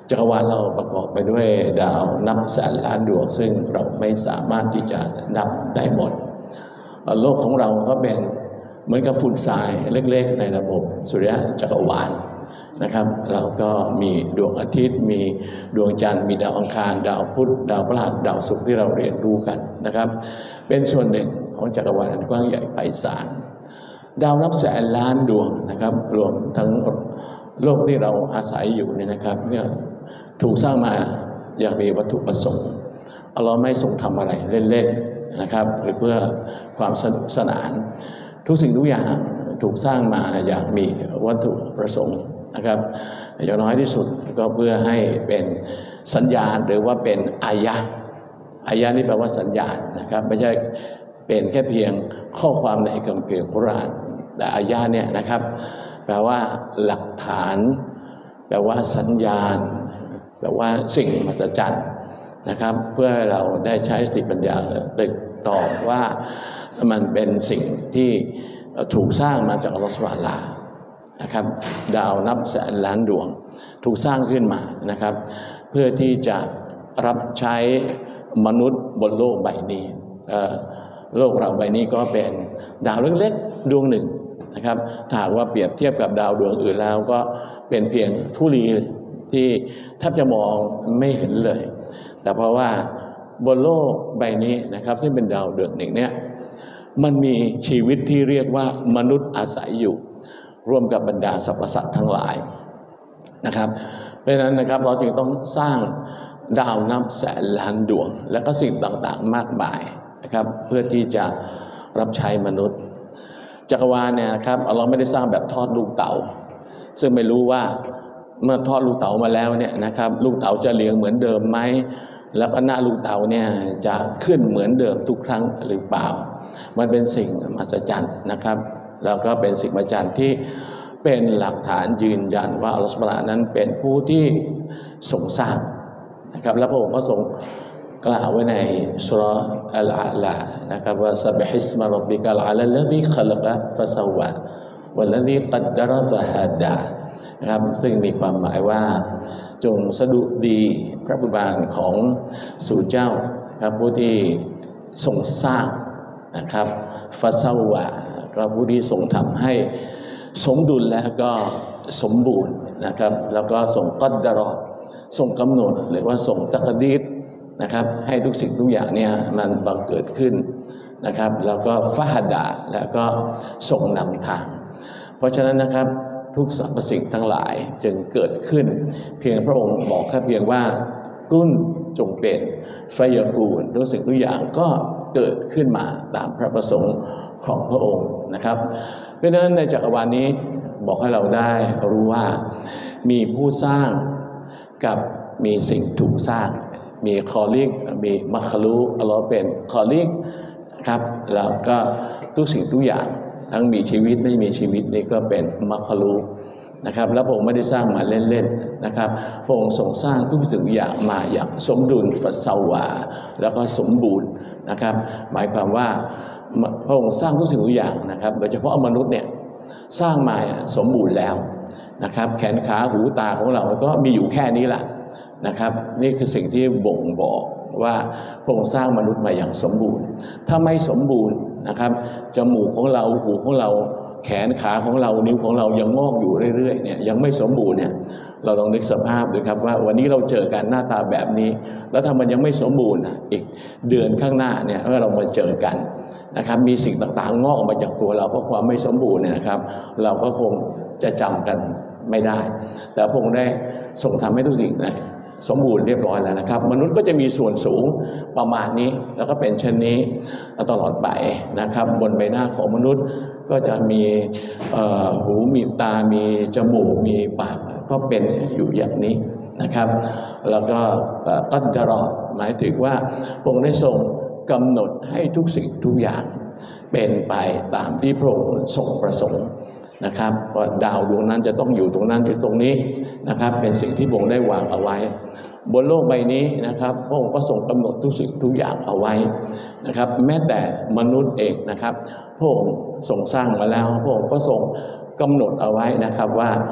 จักรวาลเราประกอบไปด้วยดาวนับแสนล้านดวงซึ่งเราไม่สามารถที่จะนับได้หมดโลกของเราก็เป็นเหมือนกับฝุ่นทรายเล็กๆในระบบสุริยะจักรวาลนะครับเราก็มีดวงอาทิตย์มีดวงจันทร์มีดาวอังคารดาวพุธดาวพฤหัสดาวศุกร์ที่เราเรียนรู้กันนะครับเป็นส่วนหนึ่งของจักรวาลอันกว้างใหญ่ไพศาลดาวนับแสนล้านดวงนะครับรวมทั้งโลกที่เราอาศัยอยู่เนี่ยนะครับเนี่ยถูกสร้างมาอย่างมีวัตถุประสงค์อัลเลาะห์ไม่ทรงทำอะไรเล่นๆนะครับหรือเพื่อความสนุกสนานทุกสิ่งทุกอย่างถูกสร้างมาอย่างมีวัตถุประสงค์นะครับอย่างน้อยที่สุดก็เพื่อให้เป็นสัญญาณหรือว่าเป็นอายะนี่แปลว่าสัญญาณนะครับไม่ใช่เป็นแค่เพียงข้อความในคัมภีร์กุรอานแต่อายะเนี่ยนะครับแปลว่าหลักฐานแปลว่าสัญญาณแปลว่าสิ่งมหัศจรรย์นะครับเพื่อเราได้ใช้สติปัญญาตึกตอบว่ามันเป็นสิ่งที่ถูกสร้างมาจากอัลเลาะห์ซุบฮานะฮูวะตะอาลานะครับดาวนับแสนล้านดวงถูกสร้างขึ้นมานะครับเพื่อที่จะรับใช้มนุษย์บนโลกใบนี้โลกเราใบนี้ก็เป็นดาวเล็กๆดวงหนึ่งนะครับถ้าหากว่าเปรียบเทียบกับดาวดวงอื่นแล้วก็เป็นเพียงธุลีที่แทบจะมองไม่เห็นเลยแต่เพราะว่าบนโลกใบนี้นะครับซึ่งเป็นดาวดวงหนึ่งเนี่ยมันมีชีวิตที่เรียกว่ามนุษย์อาศัยอยู่ร่วมกับบรรดาสรรพสัตว์ทั้งหลายนะครับเพราะฉะนั้นนะครับเราจึงต้องสร้างดาวนับแสนล้านดวงและก็สิ่งต่างๆมากมายนะครับเพื่อที่จะรับใช้มนุษย์จักรวาลเนี่ยครับเราไม่ได้สร้างแบบทอดลูกเต๋าซึ่งไม่รู้ว่าเมื่อทอดลูกเต๋ามาแล้วเนี่ยนะครับลูกเต๋าจะเลี้ยงเหมือนเดิมไหมแล้วก็หน้าลูกเต๋าเนี่ยจะขึ้นเหมือนเดิมทุกครั้งหรือเปล่ามันเป็นสิ่งมหัศจรรย์นะครับแล้วก็เป็นสิ่งมหัศจรรย์ที่เป็นหลักฐานยืนยันว่าอัลเลาะห์ซุบฮานะฮูวะตะอาลานั้นเป็นผู้ที่ทรงสร้างนะครับและพระองค์ก็ทรงกล่าวไว้ในซูเราะห์อัลอาลานะครับว่าซับฮิสมะร็อบบิกัลอาลาลซีคอลักะฟะซาวะวัลลซีกัดดะรฟะฮะดานะครับซึ่งมีความหมายว่าจงสดุดีพระผู้บานของสู่เจ้าครับผู้ที่ทรงสร้างนะครับฟะซาวะก็ผู้ที่ทรงทำให้สมดุลและก็สมบูรณ์นะครับแล้วก็ทรงกัดดะรอทรงกำหนดหรือว่าทรงตักดีรนะครับให้ทุกสิ่งทุกอย่างเนี่ยมันบังเกิดขึ้นนะครับแล้วก็ฟะฮะดาแล้วก็ทรงนำทางเพราะฉะนั้นนะครับทุกสรรพสิ่งทั้งหลายจึงเกิดขึ้นเพียงพระองค์บอกแค่เพียงว่ากุนจงเป็นฟะยะกูนทุกสิ่งทุกอย่างก็เกิดขึ้นมาตามพระประสงค์ของพระองค์นะครับเพราะฉะนั้นในจักรวาลนี้บอกให้เราได้รู้ว่ามีผู้สร้างกับมีสิ่งถูกสร้างมีคอลิกมีมัคลูอัลเลาะห์เป็นคอลิกครับแล้วก็ทุกสิ่งทุกอย่างทั้งมีชีวิตไม่มีชีวิตนี่ก็เป็นมัคลูนะครับแล้วพระองค์ไม่ได้สร้างมาเล่นๆนะครับพระองค์ทรงสร้างทุกสิ่งทุกอย่างมาอย่างสมดุลฟะซาวะแล้วก็สมบูรณ์นะครับหมายความว่าพระองค์สร้างทุกสิ่งทุกอย่างนะครับโดยเฉพาะมนุษย์เนี่ยสร้างมาสมบูรณ์แล้วนะครับแขนขาหูตาของเราก็มีอยู่แค่นี้แหละนะครับนี่คือสิ่งที่บ่งบอกว่าพระองค์สร้างมนุษย์มาอย่างสมบูรณ์ถ้าไม่สมบูรณ์นะครับจมูกของเราหูของเราแขนขาของเรานิ้วของเรายังงอกอยู่เรื่อยๆเนี่ยยังไม่สมบูรณ์เนี่ยเราลองนึกสภาพดูครับว่าวันนี้เราเจอกันหน้าตาแบบนี้แล้วถ้ามันยังไม่สมบูรณ์อีกเดือนข้างหน้าเนี่ยเมื่อเรามาเจอกันนะครับมีสิ่งต่างๆงอกออกมาจากตัวเราเพราะความไม่สมบูรณ์เนี่ยนะครับเราก็คงจะจำกันไม่ได้แต่พระองค์ได้ทรงทำให้ทุกสิ่งนะสมบูรณ์เรียบร้อยแล้วนะครับมนุษย์ก็จะมีส่วนสูงประมาณนี้แล้วก็เป็นเช่นนี้ตลอดไปนะครับบนใบหน้าของมนุษย์ก็จะมีหูมีตามีจมูกมีปากก็เป็นอยู่อย่างนี้นะครับแล้วก็กัดดะรอหมายถึงว่าพระองค์ได้ทรงกำหนดให้ทุกสิ่งทุกอย่างเป็นไปตามที่พระองค์ทรงประสงค์นะครับว่าดาวดวงนั้นจะต้องอยู่ตรงนั้นอยู่ตรงนี้นะครับเป็นสิ่งที่พระองค์ได้วางเอาไว้บนโลกใบนี้นะครับพระองค์ก็ทรงกำหนดทุกสิ่งทุกอย่างเอาไว้นะครับแม้แต่มนุษย์เองนะครับพระองค์ทรงสร้างมาแล้วพระองค์ก็ทรงกำหนดเอาไว้นะครับว่า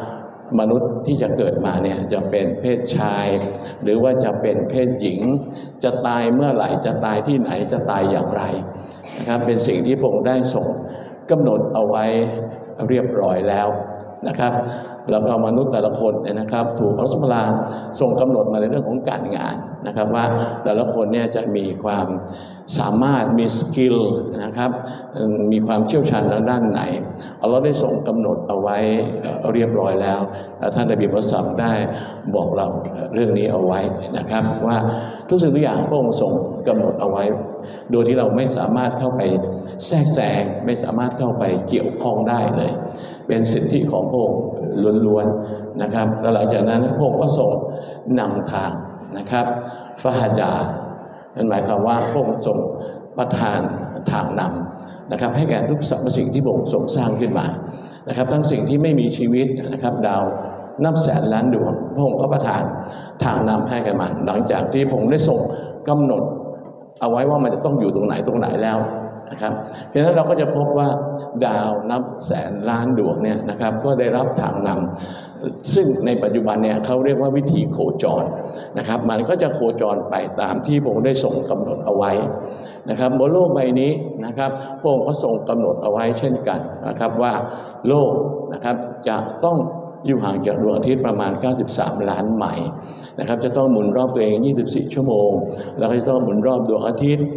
มนุษย์ที่จะเกิดมาเนี่ยจะเป็นเพศชายหรือว่าจะเป็นเพศหญิงจะตายเมื่อไหร่จะตายที่ไหนจะตายอย่างไรนะครับเป็นสิ่งที่พระองค์ได้ทรงกำหนดเอาไว้เรียบร้อยแล้วนะครับแล้วก็มนุษย์แต่ละคนเนี่ยนะครับถูกพระสัมมาสัมพุทธเจ้าทรงกำหนดมาในเรื่องของการงานนะครับว่าแต่ละคนเนี่ยจะมีความสามารถมีสกิลนะครับมีความเชี่ยวชาญทางด้านไหนเราได้ทรงกำหนดเอาไว้เรียบร้อยแล้วท่านนบีมุฮัมมัดได้บอกเราเรื่องนี้เอาไว้นะครับว่าทุกสิ่งทุกอย่างพระองค์ทรงกำหนดเอาไว้โดยที่เราไม่สามารถเข้าไปแทรกแซงไม่สามารถเข้าไปเกี่ยวข้องได้เลยเป็นสิทธิของพระองค์ล้วนๆนะครับแล้วหลังจากนั้นพระองค์ก็ทรงนำทางนะครับฟาฮดานั่นหมายความว่าพระองค์ทรงประทานทางนำนะครับให้แก่ทุกสรรพสิ่งที่พระองค์ทรงสร้างขึ้นมานะครับทั้งสิ่งที่ไม่มีชีวิตนะครับดาวนับแสนล้านดวงพระองค์ก็ประทานทางนำให้แก่มันหลังจากที่พระองค์ได้ทรงกำหนดเอาไว้ว่ามันจะต้องอยู่ตรงไหนแล้วนะครับเพราะฉะนั้นเราก็จะพบว่าดาวนับแสนล้านดวงเนี่ยนะครับก็ได้รับทางนำซึ่งในปัจจุบันเนี่ยเขาเรียกว่าวิถีโคจรนะครับมันก็จะโคจรไปตามที่พระองค์ได้ทรงกำหนดเอาไว้นะครับบนโลกใบนี้นะครับพระองค์ก็ทรงกำหนดเอาไว้เช่นกันนะครับว่าโลกนะครับจะต้องอยู่ห่างจากดวงอาทิตย์ประมาณ93ล้านไมล์นะครับจะต้องหมุนรอบตัวเอง24ชั่วโมงแล้วก็จะต้องหมุนรอบดวงอาทิตย์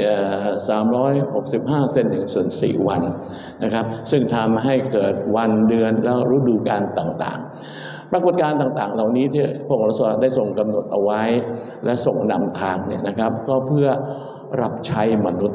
365 เซน1/4 วันนะครับซึ่งทำให้เกิดวันเดือนและฤดูกาลต่างๆปรากฏการณ์ต่างๆเหล่านี้ที่พระองค์ได้ทรงกำหนดเอาไว้และทรงนำทางเนี่ยนะครับก็เพื่อรับใช้มนุษย์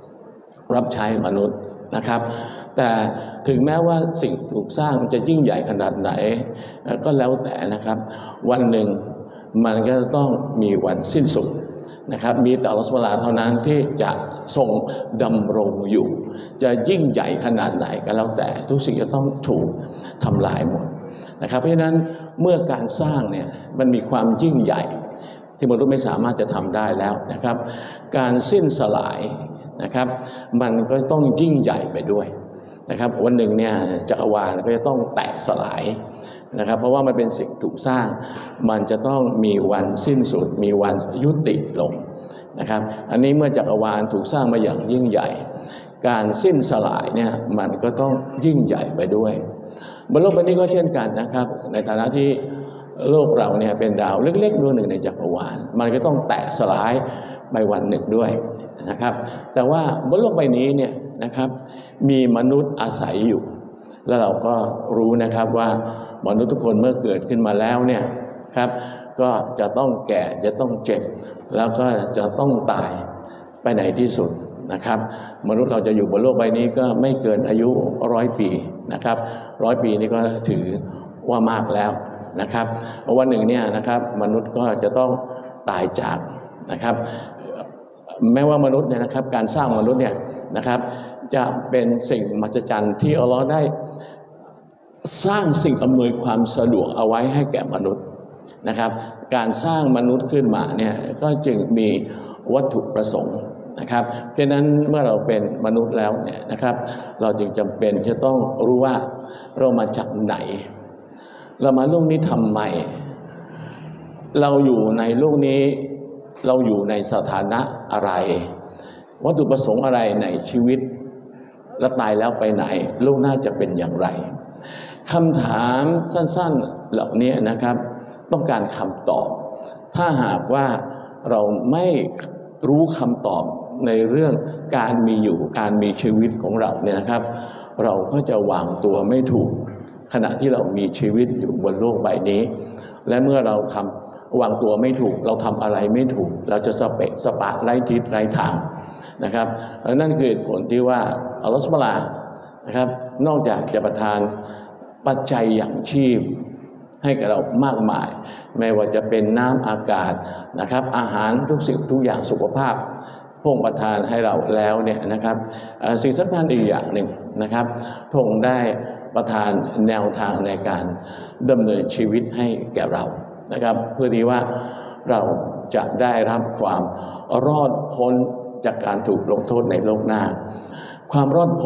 นะครับแต่ถึงแม้ว่าสิ่งถูกสร้างจะยิ่งใหญ่ขนาดไหนก็แล้วแต่นะครับวันหนึ่งมันก็จะต้องมีวันสิ้นสุดนะครับมีแต่อัลเลาะห์ซุบฮานะฮูวะตะอาลาเท่านั้นที่จะทรงดำรงอยู่จะยิ่งใหญ่ขนาดไหนก็แล้วแต่ทุกสิ่งจะต้องถูกทำลายหมดนะครับเพราะฉะนั้นเมื่อการสร้างเนี่ยมันมีความยิ่งใหญ่ที่มนุษย์ไม่สามารถจะทำได้แล้วนะครับการสิ้นสลายนะครับมันก็ต้องยิ่งใหญ่ไปด้วยนะครับวันหนึ่งเนี่ยจักรวาลก็จะต้องแตกสลายนะครับเพราะว่ามันเป็นสิ่งถูกสร้างมันจะต้องมีวันสิ้นสุดมีวันยุติลงนะครับอันนี้เมื่อจักรวาลถูกสร้างมาอย่างยิ่งใหญ่การสิ้นสลายเนี่ยมันก็ต้องยิ่งใหญ่ไปด้วยบนโลกใบนี้ก็เช่นกันนะครับในฐานะที่โลกเราเนี่ยเป็นดาวเล็กๆดวงหนึ่งในจักรวาลมันก็ต้องแตกสลายไปวันหนึ่งด้วยนะครับแต่ว่าบนโลกใบนี้เนี่ยนะครับมีมนุษย์อาศัยอยู่แล้วเราก็รู้นะครับว่ามนุษย์ทุกคนเมื่อเกิดขึ้นมาแล้วเนี่ยครับก็จะต้องแก่จะต้องเจ็บแล้วก็จะต้องตายไปในที่สุดนะครับมนุษย์เราจะอยู่บนโลกใบนี้ก็ไม่เกินอายุ100 ปีนะครับ100 ปีนี่ก็ถือว่ามากแล้วนะครับวันหนึ่งเนี่ยนะครับมนุษย์ก็จะต้องตายจากนะครับแม้ว่ามนุษย์เนี่ยนะครับการสร้างมนุษย์เนี่ยนะครับจะเป็นสิ่งมหัศจรรย์ที่อัลเลาะห์ได้สร้างสิ่งอำนวยความสะดวกเอาไว้ให้แก่มนุษย์นะครับการสร้างมนุษย์ขึ้นมาเนี่ยก็จึงมีวัตถุประสงค์นะครับเพราะฉะนั้นเมื่อเราเป็นมนุษย์แล้วเนี่ยนะครับเราจึงจำเป็นจะต้องรู้ว่าเรามาจากไหนเรามาโลกนี้ทำไมเราอยู่ในโลกนี้เราอยู่ในสถานะอะไรวัตถุประสงค์อะไรในชีวิตและตายแล้วไปไหนโลกหน้าจะเป็นอย่างไรคำถามสั้นๆเหล่านี้นะครับต้องการคำตอบถ้าหากว่าเราไม่รู้คำตอบในเรื่องการมีอยู่การมีชีวิตของเราเนี่ยนะครับเราก็จะวางตัวไม่ถูกขณะที่เรามีชีวิตอยู่บนโลกใบนี้และเมื่อเราวางตัวไม่ถูกเราทำอะไรไม่ถูกเราจะสเปะสปะไร้ทิศไร้ทางนะครับนั่นคือผลที่ว่าอัลเลาะห์ซุบฮานะฮูวะตะอาลานะครับนอกจากจะประทานปัจจัยอย่างชีพให้กับเรามากมายไม่ว่าจะเป็นน้ำอากาศนะครับอาหารทุกสิ่งทุกอย่างสุขภาพพระองค์ประทานให้เราแล้วเนี่ยนะครับสิ่งสำคัญอีกอย่างหนึ่งนะครับพระองค์ได้ประทานแนวทางในการดำเนินชีวิตให้แก่เรานะครับเพื่อที่ว่าเราจะได้รับความรอดพ้นจากการถูกลงโทษในโลกหน้าความรอดพ้น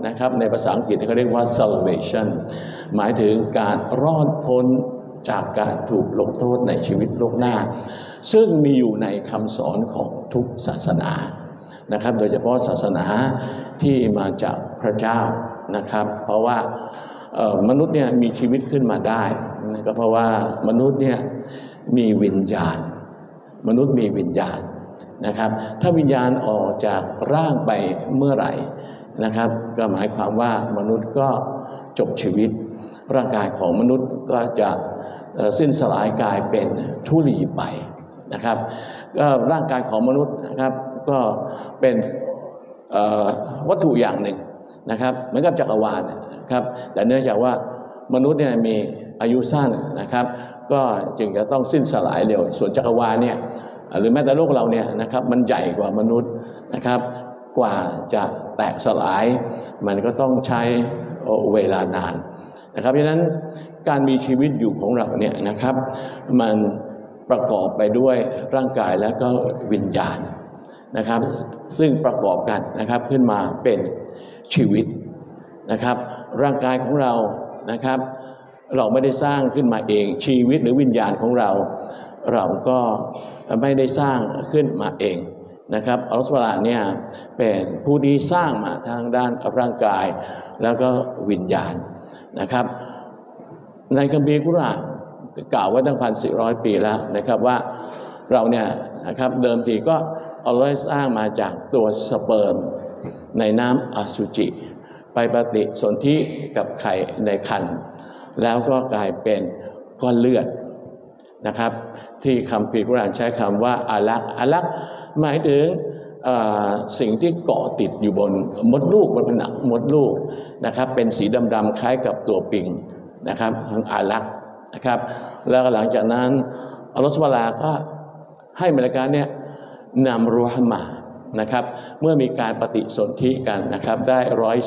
นะครับในภาษาอังกฤษเขาเรียกว่า salvation หมายถึงการรอดพ้นจากการถูกลงโทษในชีวิตโลกหน้าซึ่งมีอยู่ในคำสอนของทุกศาสนานะครับโดยเฉพาะศาสนาที่มาจากพระเจ้านะครับเพราะว่ามนุษย์เนี่ยมีชีวิตขึ้นมาได้ก็เพราะว่ามนุษย์เนี่ยมีวิญญาณมนุษย์มีวิญญาณนะครับถ้าวิญญาณออกจากร่างไปเมื่อไหร่นะครับก็หมายความว่ามนุษย์ก็จบชีวิตร่างกายของมนุษย์ก็จะสิ้นสลายกลายเป็นธุลีไปนะครับก็ร่างกายของมนุษย์นะครับก็เป็นวัตถุอย่างหนึ่งนะครับเหมือนกับจักรวาลนะครับแต่เนื่องจากว่ามนุษย์เนี่ยมีอายุสั้นนะครับก็จึงจะต้องสิ้นสลายเร็วส่วนจักรวาลเนี่ยหรือแม้แต่โลกเราเนี่ยนะครับมันใหญ่กว่ามนุษย์นะครับกว่าจะแตกสลายมันก็ต้องใช้เวลานานนะครับเพราะฉะนั้นการมีชีวิตอยู่ของเราเนี่ยนะครับมันประกอบไปด้วยร่างกายและก็วิญญาณนะครับซึ่งประกอบกันนะครับขึ้นมาเป็นชีวิตนะครับร่างกายของเรานะครับเราไม่ได้สร้างขึ้นมาเองชีวิตหรือวิญญาณของเราเราก็ไม่ได้สร้างขึ้นมาเองนะครับอัลเลาะห์ซุบฮานะฮูวะตะอาลาเนี่ยเป็นผู้ที่สร้างมาทางด้านร่างกายแล้วก็วิญญาณนะครับในคัมภีร์กุรอานกล่าวไว้ตั้ง 1,400 ปีแล้วนะครับว่าเราเนี่ยนะครับเดิมทีก็อัลเลาะห์สร้างมาจากตัวสเปิร์มในน้ำอสุจิไปปฏิสนธิกับไข่ในครรภ์แล้วก็กลายเป็นก้อนเลือดนะครับที่คัมภีร์กุรอานใช้คำว่าอาลักหมายถึงสิ่งที่เกาะติดอยู่บนมดลูกบนผนังมดลูกนะครับเป็นสีดำๆคล้ายกับตัวปิงนะครับอาลักนะครับแล้วหลังจากนั้นอัลเลาะห์ซุบฮานะฮูวะตะอาลาก็ให้มลาอิกะฮ์เนี่ยนำรูฮ์มานะครับเมื่อมีการปฏิสนธิกันนะครับได้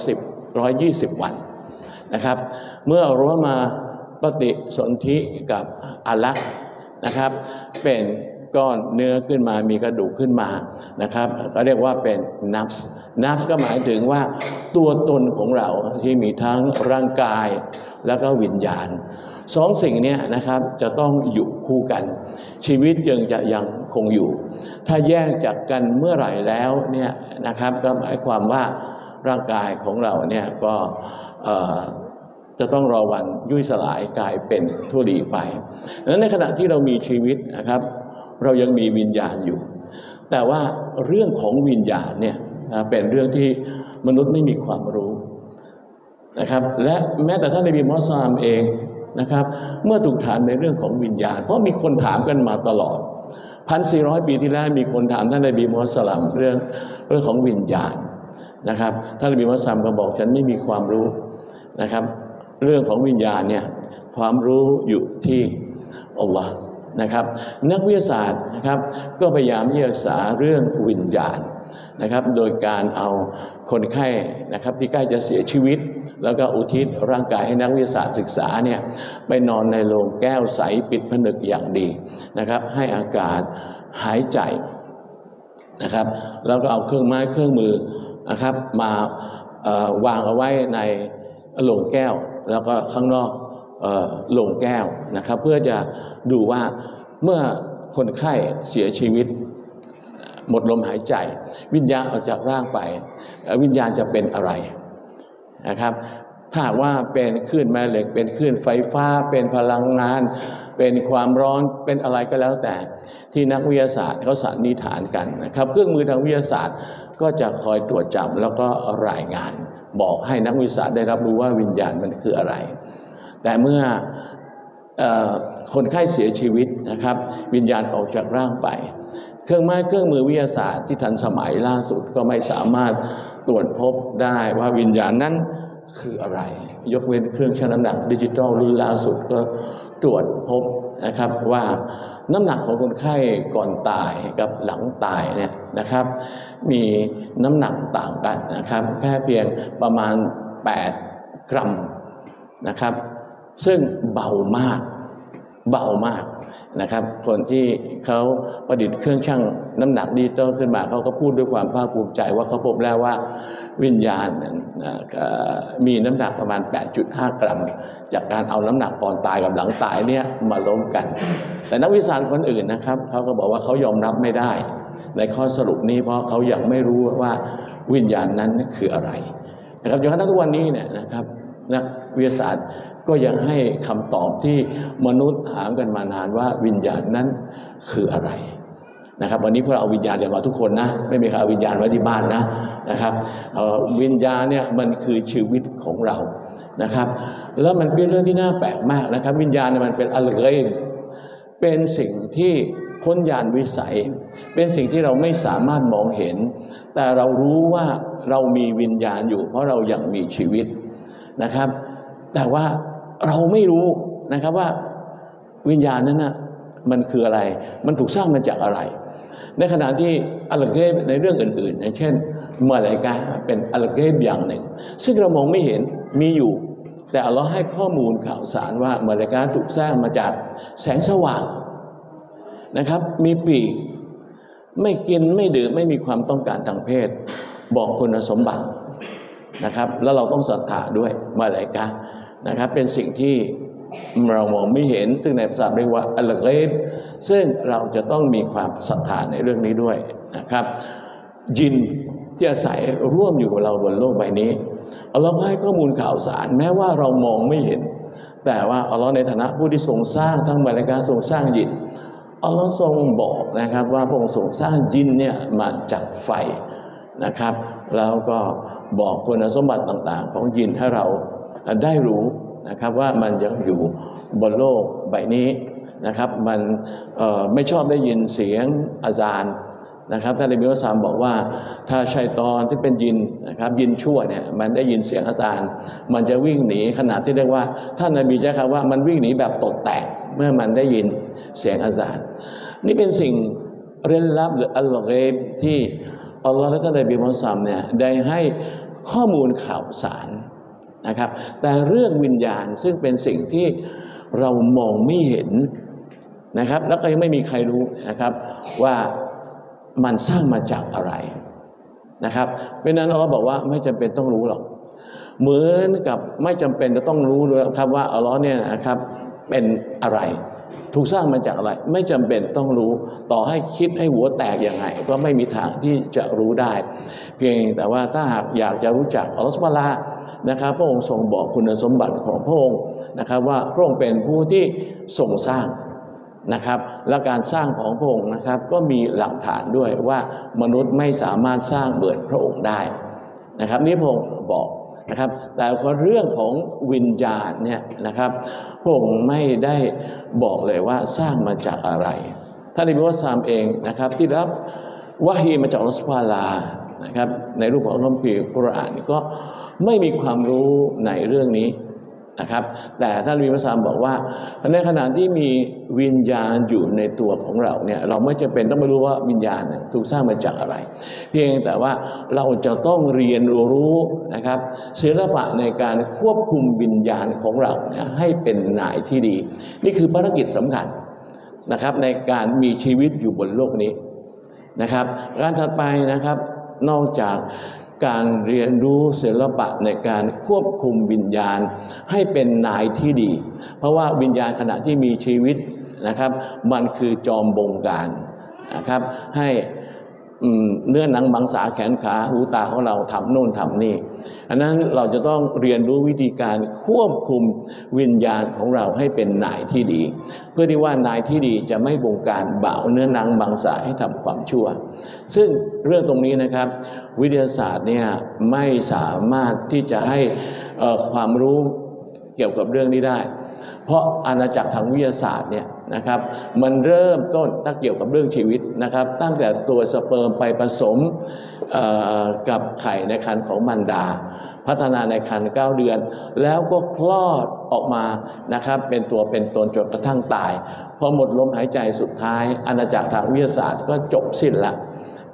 120 วันนะครับเมื่อรูฮ์มาปฏิสนธิกับอาลักนะครับเป็นก้อนเนื้อขึ้นมามีกระดูกขึ้นมานะครับก็เรียกว่าเป็นนัฟก็หมายถึงว่าตัวตนของเราที่มีทั้งร่างกายแล้วก็วิญญาณสองสิ่งนี้นะครับจะต้องอยู่คู่กันชีวิตยังคงอยู่ถ้าแยกจากกันเมื่อไหร่แล้วเนี่ยนะครับก็หมายความว่าร่างกายของเราเนี่ยก็จะต้องรอวันยุ่ยสลายกลายเป็นธุลีไปดังนั้นในขณะที่เรามีชีวิตนะครับเรายังมีวิญญาณอยู่แต่ว่าเรื่องของวิญญาณเนี่ยเป็นเรื่องที่มนุษย์ไม่มีความรู้นะครับและแม้แต่ท่านนบีมุฮัมมัดศ็อลลัลลอฮุอะลัยฮิวะซัลลัมเองนะครับเมื่อถูกถามในเรื่องของวิญญาณเพราะมีคนถามกันมาตลอด 1,400 ปีที่แล้วมีคนถามท่านนบีมุฮัมมัดศ็อลลัลลอฮุอะลัยฮิวะซัลลัมเรื่องของวิญญาณนะครับท่านนบีมุฮัมมัดศ็อลลัลลอฮุอะลัยฮิวะซัลลัมก็บอกฉันไม่มีความรู้นะครับเรื่องของวิญญาณเนี่ยความรู้อยู่ที่อัลลอฮ์นะครับนักวิทยาศาสตร์นะครับก็พยายามที่จะศึกษาเรื่องวิญญาณนะครับโดยการเอาคนไข้นะครับที่ใกล้จะเสียชีวิตแล้วก็อุทิศร่างกายให้นักวิทยาศาสตร์ศึกษาเนี่ยไปนอนในโรงแก้วใสปิดผนึกอย่างดีนะครับให้อากาศหายใจนะครับแล้วก็เอาเครื่องไม้เครื่องมือนะครับมาวางเอาไว้ในโรงแก้วแล้วก็ข้างนอกโรงแก้วนะครับเพื่อจะดูว่าเมื่อคนไข้เสียชีวิตหมดลมหายใจวิญญาณออกจากร่างไปวิญญาณจะเป็นอะไรนะครับถ้าว่าเป็นคลื่นแม่เหล็กเป็นคลื่นไฟฟ้าเป็นพลังงานเป็นความร้อนเป็นอะไรก็แล้วแต่ที่นักวิทยาศาสตร์เขาสันนิษฐานกันนะครับเครื่องมือทางวิทยาศาสตร์ก็จะคอยตรวจจับแล้วก็รายงานบอกให้นักวิทยาศาสตร์ได้รับรู้ว่าวิญญาณมันคืออะไรแต่เมื่อคนไข้เสียชีวิตนะครับวิญญาณออกจากร่างไปเครื่องไม้เครื่องมือวิทยาศาสตร์ที่ทันสมัยล่าสุดก็ไม่สามารถตรวจพบได้ว่าวิญญาณนั้นคืออะไรยกเว้นเครื่องชั่งน้ำหนักดิจิทัลรุ่นล่าสุดก็ตรวจพบนะครับว่าน้ำหนักของคนไข้ก่อนตายกับหลังตายเนี่ยนะครับมีน้ำหนักต่างกันนะครับแค่เพียงประมาณ8 กรัมนะครับซึ่งเบามากเบามากนะครับคนที่เขาประดิษฐ์เครื่องชั่งน้ำหนักดิจิตอลขึ้นมาเขาก็พูดด้วยความภาคภูมิใจว่าเขาพบแล้วว่าวิญญาณมีน้ำหนักประมาณ 8.5 กรัมจากการเอาน้ำหนักก่อนตายกับหลังตายเนี่ยมาล้มกันแต่นักวิชาการคนอื่นนะครับเขาก็บอกว่าเขายอมรับไม่ได้ในข้อสรุปนี้เพราะเขายังไม่รู้ว่าวิญญาณนั้นคืออะไรนะครับจนกระทั่งทุกวันนี้เนี่ยนะครับนักวิทยาศาสตร์ก็ยังให้คำตอบที่มนุษย์ถามกันมานานว่าวิญญาณนั้นคืออะไรนะครับวันนี้พวกเราเอาวิญญาณกันมาทุกคนนะไม่มีใครเอาวิญญาณไว้ที่บ้านนะครับวิญญาณเนี่ยมันคือชีวิตของเรานะครับแล้วมันเป็นเรื่องที่น่าแปลกมากนะครับวิญญาณเนี่ยมันเป็นอัลเกย์เป็นสิ่งที่พ้นญาณวิสัยเป็นสิ่งที่เราไม่สามารถมองเห็นแต่เรารู้ว่าเรามีวิญญาณอยู่เพราะเรายังมีชีวิตนะครับแต่ว่าเราไม่รู้นะครับว่าวิญญาณนั้นนะมันคืออะไรมันถูกสร้างมาจากอะไรในขณะที่อัลเกย์ในเรื่องอื่นๆอย่างเช่นมลาอิกะฮ์เป็นอัลเกย์อย่างหนึ่งซึ่งเรามองไม่เห็นมีอยู่แต่อัลลอฮ์ให้ข้อมูลข่าวสารว่ามลาอิกะฮ์ถูกสร้างมาจากแสงสว่างนะครับมีปีกไม่กินไม่ดื่มไม่มีความต้องการทางเพศบอกคุณสมบัตินะครับแล้วเราต้องศรัทธาด้วยมลาอิกะฮ์นะครับเป็นสิ่งที่เรามองไม่เห็นซึ่งในภาษาเรียกว่าอัลเกย์ซึ่งเราจะต้องมีความศรัทธาในเรื่องนี้ด้วยนะครับยินที่อาศัยร่วมอยู่กับเราบนโลกใบนี้อัลลอฮ์ให้ข้อมูลข่าวสารแม้ว่าเรามองไม่เห็นแต่ว่าอัลลอฮ์ในฐานะผู้ที่ทรงสร้างทั้งมลาอิกะฮ์ทรงสร้างยินอัลลอฮ์ทรงบอกนะครับว่าพระองค์ทรงสร้างยินเนี่ยมาจากไฟนะครับแล้วก็บอกคุณสมบัติต่างๆของยินให้เราได้รู้นะครับว่ามันยังอยู่บนโลกใบนี้นะครับมันไม่ชอบได้ยินเสียงอาซานนะครับท่านนบีมุฮัมมัดบอกว่าถ้าชัยฏอนที่เป็นยินนะครับยินชั่วเนี่ยมันได้ยินเสียงอาซานมันจะวิ่งหนีขนาดที่เรียกว่าท่านนบีใช้คำว่ามันวิ่งหนีแบบตดแตกเมื่อมันได้ยินเสียงอาซานนี่เป็นสิ่งเร้นลับหรืออัลเกย์ที่อัลลอฮ์และท่านนบีมุฮัมมัดเนี่ยได้ให้ข้อมูลข่าวสารนะครับแต่เรื่องวิญญาณซึ่งเป็นสิ่งที่เรามองไม่เห็นนะครับแล้วก็ยังไม่มีใครรู้นะครับว่ามันสร้างมาจากอะไรนะครับเพราะนั้นเราบอกว่าไม่จำเป็นต้องรู้หรอกเหมือนกับไม่จำเป็นจะต้องรู้เลยครับว่าอัลลอฮ์เนี่ยนะครับเป็นอะไรถูกสร้างมาจากอะไรไม่จำเป็นต้องรู้ต่อให้คิดให้หัวแตกยังไงก็ไม่มีทางที่จะรู้ได้เพียงแต่ว่าถ้าหากอยากจะรู้จักอัลลอฮ์ซุบฮานะฮูวะตะอาลานะครับพระองค์ทรงบอกคุณสมบัติของพระองค์นะครับว่าพระองค์เป็นผู้ที่ทรงสร้างนะครับและการสร้างของพระองค์นะครับก็มีหลักฐานด้วยว่ามนุษย์ไม่สามารถสร้างเหมือนพระองค์ได้นะครับนี่พระองค์บอกนะครับแต่เรื่องของวิญญาณเนี่ยนะครับพระองค์ไม่ได้บอกเลยว่าสร้างมาจากอะไรท่านนบีมุฮัมมัดเองนะครับที่รับวะฮีมาจากอัลเลาะห์ซุบฮานะฮูวะตะอาลานะครับในรูปของคัมภีร์กุรอานก็ไม่มีความรู้ในเรื่องนี้นะครับแต่ท่านนบีมุฮัมมัดบอกว่าในขณะที่มีวิญญาณอยู่ในตัวของเราเนี่ยเราไม่จำเป็นต้องไปรู้ว่าวิญญาณถูกสร้างมาจากอะไรเพียงแต่ว่าเราจะต้องเรียนรู้นะครับศิลปะในการควบคุมวิญญาณของเราเนี่ยให้เป็นนายที่ดีนี่คือภารกิจสำคัญนะครับในการมีชีวิตอยู่บนโลกนี้นะครับการถัดไปนะครับนอกจากการเรียนรู้ศิลปะในการควบคุมวิญญาณให้เป็นนายที่ดีเพราะว่าวิญญาณขณะที่มีชีวิตนะครับมันคือจอมบงการนะครับให้เนื้อหนังมังสาแขนขาหูตาของเราทำโน่นทำนี่อันนั้นเราจะต้องเรียนรู้วิธีการควบคุมวิญญาณของเราให้เป็นนายที่ดีเพื่อที่ว่านายที่ดีจะไม่บงการบ่าวเนื้อหนังมังสาให้ทำความชั่วซึ่งเรื่องตรงนี้นะครับวิทยาศาสตร์เนี่ยไม่สามารถที่จะให้ความรู้เกี่ยวกับเรื่องนี้ได้เพราะอาณาจักรทางวิทยาศาสตร์เนี่ยนะครับมันเริ่มต้นตั้งเกี่ยวกับเรื่องชีวิตนะครับตั้งแต่ตัวสเปิร์มไปผสมกับไข่ในครรภ์ของมารดาพัฒนาในครรภ์9 เดือนแล้วก็คลอดออกมานะครับเป็นตัวเป็นตนจนกระทั่งตายพอหมดลมหายใจสุดท้ายอาณาจักรทางวิทยาศาสตร์ก็จบสิ้นละ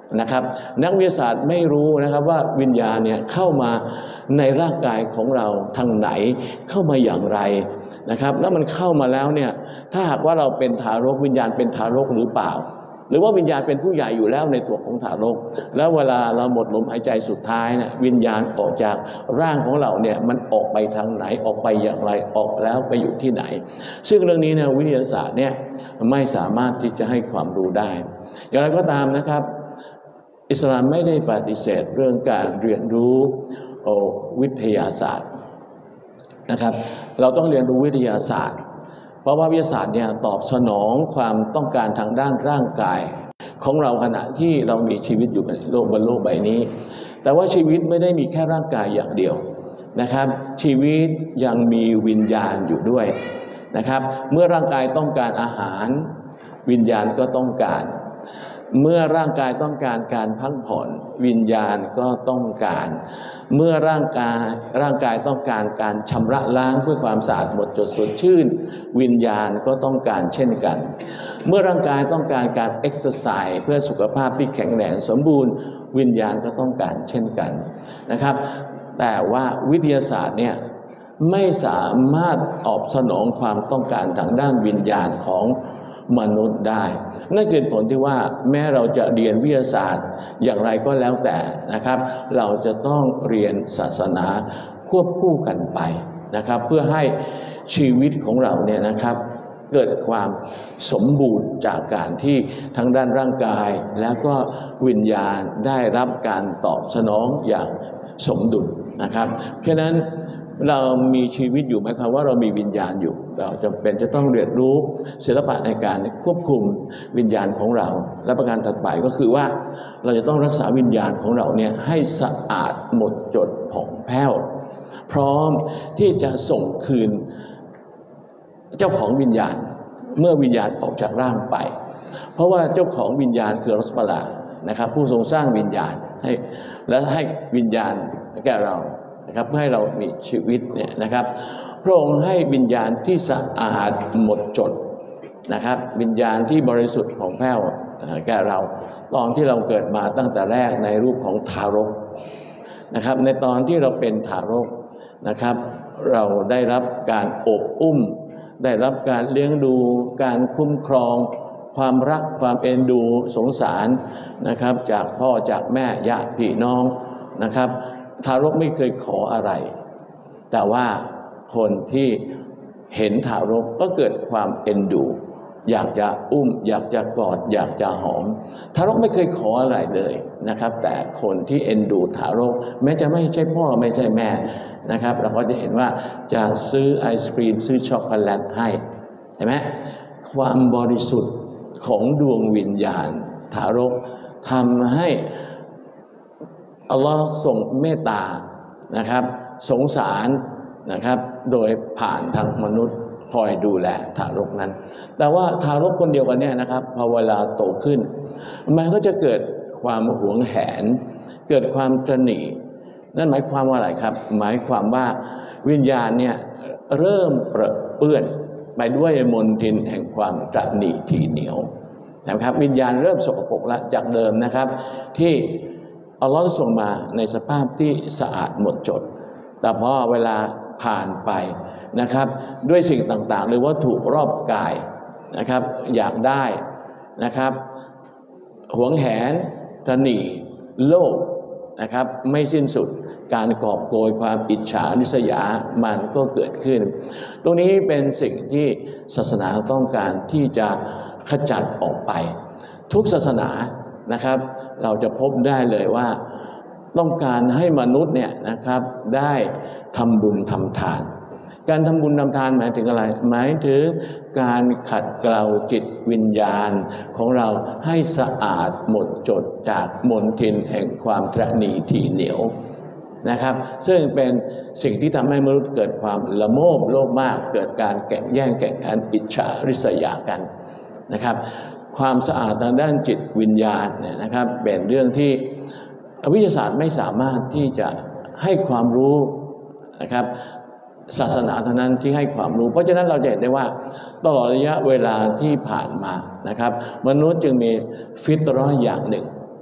นะครับนักวิทยาศาสตร์ไม่รู้นะครับว่าวิญญาณเนี่ยเข้ามาในร่างกายของเราทางไหนเข้ามาอย่างไรนะครับแล้วมันเข้ามาแล้วเนี่ยถ้าหากว่าเราเป็นทารกวิญญาณเป็นทารกหรือเปล่าหรือว่าวิญญาณเป็นผู้ใหญ่อยู่แล้วในตัวของทารกแล้วเวลาเราหมดลมหายใจสุดท้ายเนี่ยวิญญาณออกจากร่างของเราเนี่ยมันออกไปทางไหนออกไปอย่างไรออกแล้วไปอยู่ที่ไหนซึ่งเรื่องนี้เนี่ยวิทยาศาสตร์เนี่ยไม่สามารถที่จะให้ความรู้ได้อย่างไรก็ตามนะครับอิสลามไม่ได้ปฏิเสธเรื่องการเรียนรู้วิทยาศาสตร์นะครับเราต้องเรียนรู้วิทยาศาสตร์เพราะว่าวิทยาศาสตร์เนี่ยตอบสนองความต้องการทางด้านร่างกายของเราขณะที่เรามีชีวิตอยู่บนโลกใบนี้แต่ว่าชีวิตไม่ได้มีแค่ร่างกายอย่างเดียวนะครับชีวิตยังมีวิญญาณอยู่ด้วยนะครับเมื่อร่างกายต้องการอาหารวิญญาณก็ต้องการเมื่อร่างกายต้องการการพักผ่อนวิญญาณก็ต้องการเมื่อร่างกายต้องการการชำระล้างเพื่อความสะอาดหมดจดสดชื่นวิญญาณก็ต้องการเช่นกันเมื่อร่างกายต้องการการเอ็กซ์ไซส์เพื่อสุขภาพที่แข็งแรงสมบูรณ์วิญญาณก็ต้องการเช่นกันนะครับแต่ว่าวิทยาศาสตร์เนี่ยไม่สามารถตอบสนองความต้องการทางด้านวิญญาณของมนุษย์ได้นั่นคือผลที่ว่าแม้เราจะเรียนวิทยาศาสตร์อย่างไรก็แล้วแต่นะครับเราจะต้องเรียนศาสนาควบคู่กันไปนะครับเพื่อให้ชีวิตของเราเนี่ยนะครับเกิดความสมบูรณ์จากการที่ทั้งด้านร่างกายแล้วก็วิญญาณได้รับการตอบสนองอย่างสมดุลนะครับเพราะฉะนั้นเรามีชีวิตอยู่หมายความว่าเรามีวิญญาณอยู่เราจำเป็นจะต้องเรียนรู้ศิลปะในการควบคุมวิญญาณของเราและประการถัดไปก็คือว่าเราจะต้องรักษาวิญญาณของเราเนี่ยให้สะอาดหมดจดผ่องแผ้วพร้อมที่จะส่งคืนเจ้าของวิญญาณเมื่อวิญญาณออกจากร่างไปเพราะว่าเจ้าของวิญญาณคืออัลเลาะห์ซุบฮานะฮูวะตะอาลานะครับผู้ทรงสร้างวิญญาณให้วิญญาณแก่เรานะครับเพื่อให้เรามีชีวิตเนี่ยนะครับพระองค์ให้วิญญาณที่สะอาดหมดจดนะครับวิญญาณที่บริสุทธิ์ของแผ้วแก่เราตอนที่เราเกิดมาตั้งแต่แรกในรูปของทารกนะครับในตอนที่เราเป็นทารกนะครับเราได้รับการอบอุ้มได้รับการเลี้ยงดูการคุ้มครองความรักความเอ็นดูสงสารนะครับจากพ่อจากแม่ญาติพี่น้องนะครับทารกไม่เคยขออะไรแต่ว่าคนที่เห็นทารกก็เกิดความเอ็นดูอยากจะอุ้มอยากจะกอดอยากจะหอมทารกไม่เคยขออะไรเลยนะครับแต่คนที่เอ็นดูทารกแม้จะไม่ใช่พ่อไม่ใช่แม่นะครับเราก็จะเห็นว่าจะซื้อไอศกรีมซื้อช็อกโกแลตให้เห็นไหมความบริสุทธิ์ของดวงวิญญาณทารกทำให้อัลลอฮ์ทรงเมตตานะครับสงสารนะครับโดยผ่านทางมนุษย์คอยดูแลทารกนั้นแต่ว่าทารกคนเดียวกันเนี่ยนะครับพอเวลาโตขึ้นมันก็จะเกิดความหวงแหนเกิดความตระหนี่นั่นหมายความว่าอะไรครับหมายความว่าวิญญาณเนี่ยเริ่มเปื้อนไปด้วยมลทินแห่งความตระหนี่ทีเหนียวนะครับวิญญาณเริ่มสกปรกแล้วจากเดิมนะครับที่อัลลอฮ์ส่งมาในสภาพที่สะอาดหมดจดแต่พอเวลาผ่านไปนะครับด้วยสิ่งต่างๆหรือวัตถุรอบกายนะครับอยากได้นะครับหวงแหนตระหนี่โลภนะครับไม่สิ้นสุดการกอบโกยความอิจฉาริษยามันก็เกิดขึ้นตรงนี้เป็นสิ่งที่ศาสนาต้องการที่จะขจัดออกไปทุกศาสนานะครับเราจะพบได้เลยว่าต้องการให้มนุษย์เนี่ยนะครับได้ทำบุญทำทานการทำบุญทำทานหมายถึงอะไรหมายถึงการขัดเกลาจิตวิญญาณของเราให้สะอาดหมดจดจากมลทินแห่งความตระหนี่ทีเหนียวนะครับซึ่งเป็นสิ่งที่ทำให้มนุษย์เกิดความละโมบโลภมากเกิดการแข่งแย่งแข่งขันอิจฉาริษยากันนะครับความสะอาดทางด้านจิตวิญญาณเนี่ยนะครับเป็นเรื่องที่วิทยาศาสตร์ไม่สามารถที่จะให้ความรู้นะครับศาสนาเท่านั้นที่ให้ความรู้เพราะฉะนั้นเราจะเห็นได้ว่าตลอดระยะเวลาที่ผ่านมานะครับมนุษย์จึงมีฟิตเราะห์อย่างหนึ่ง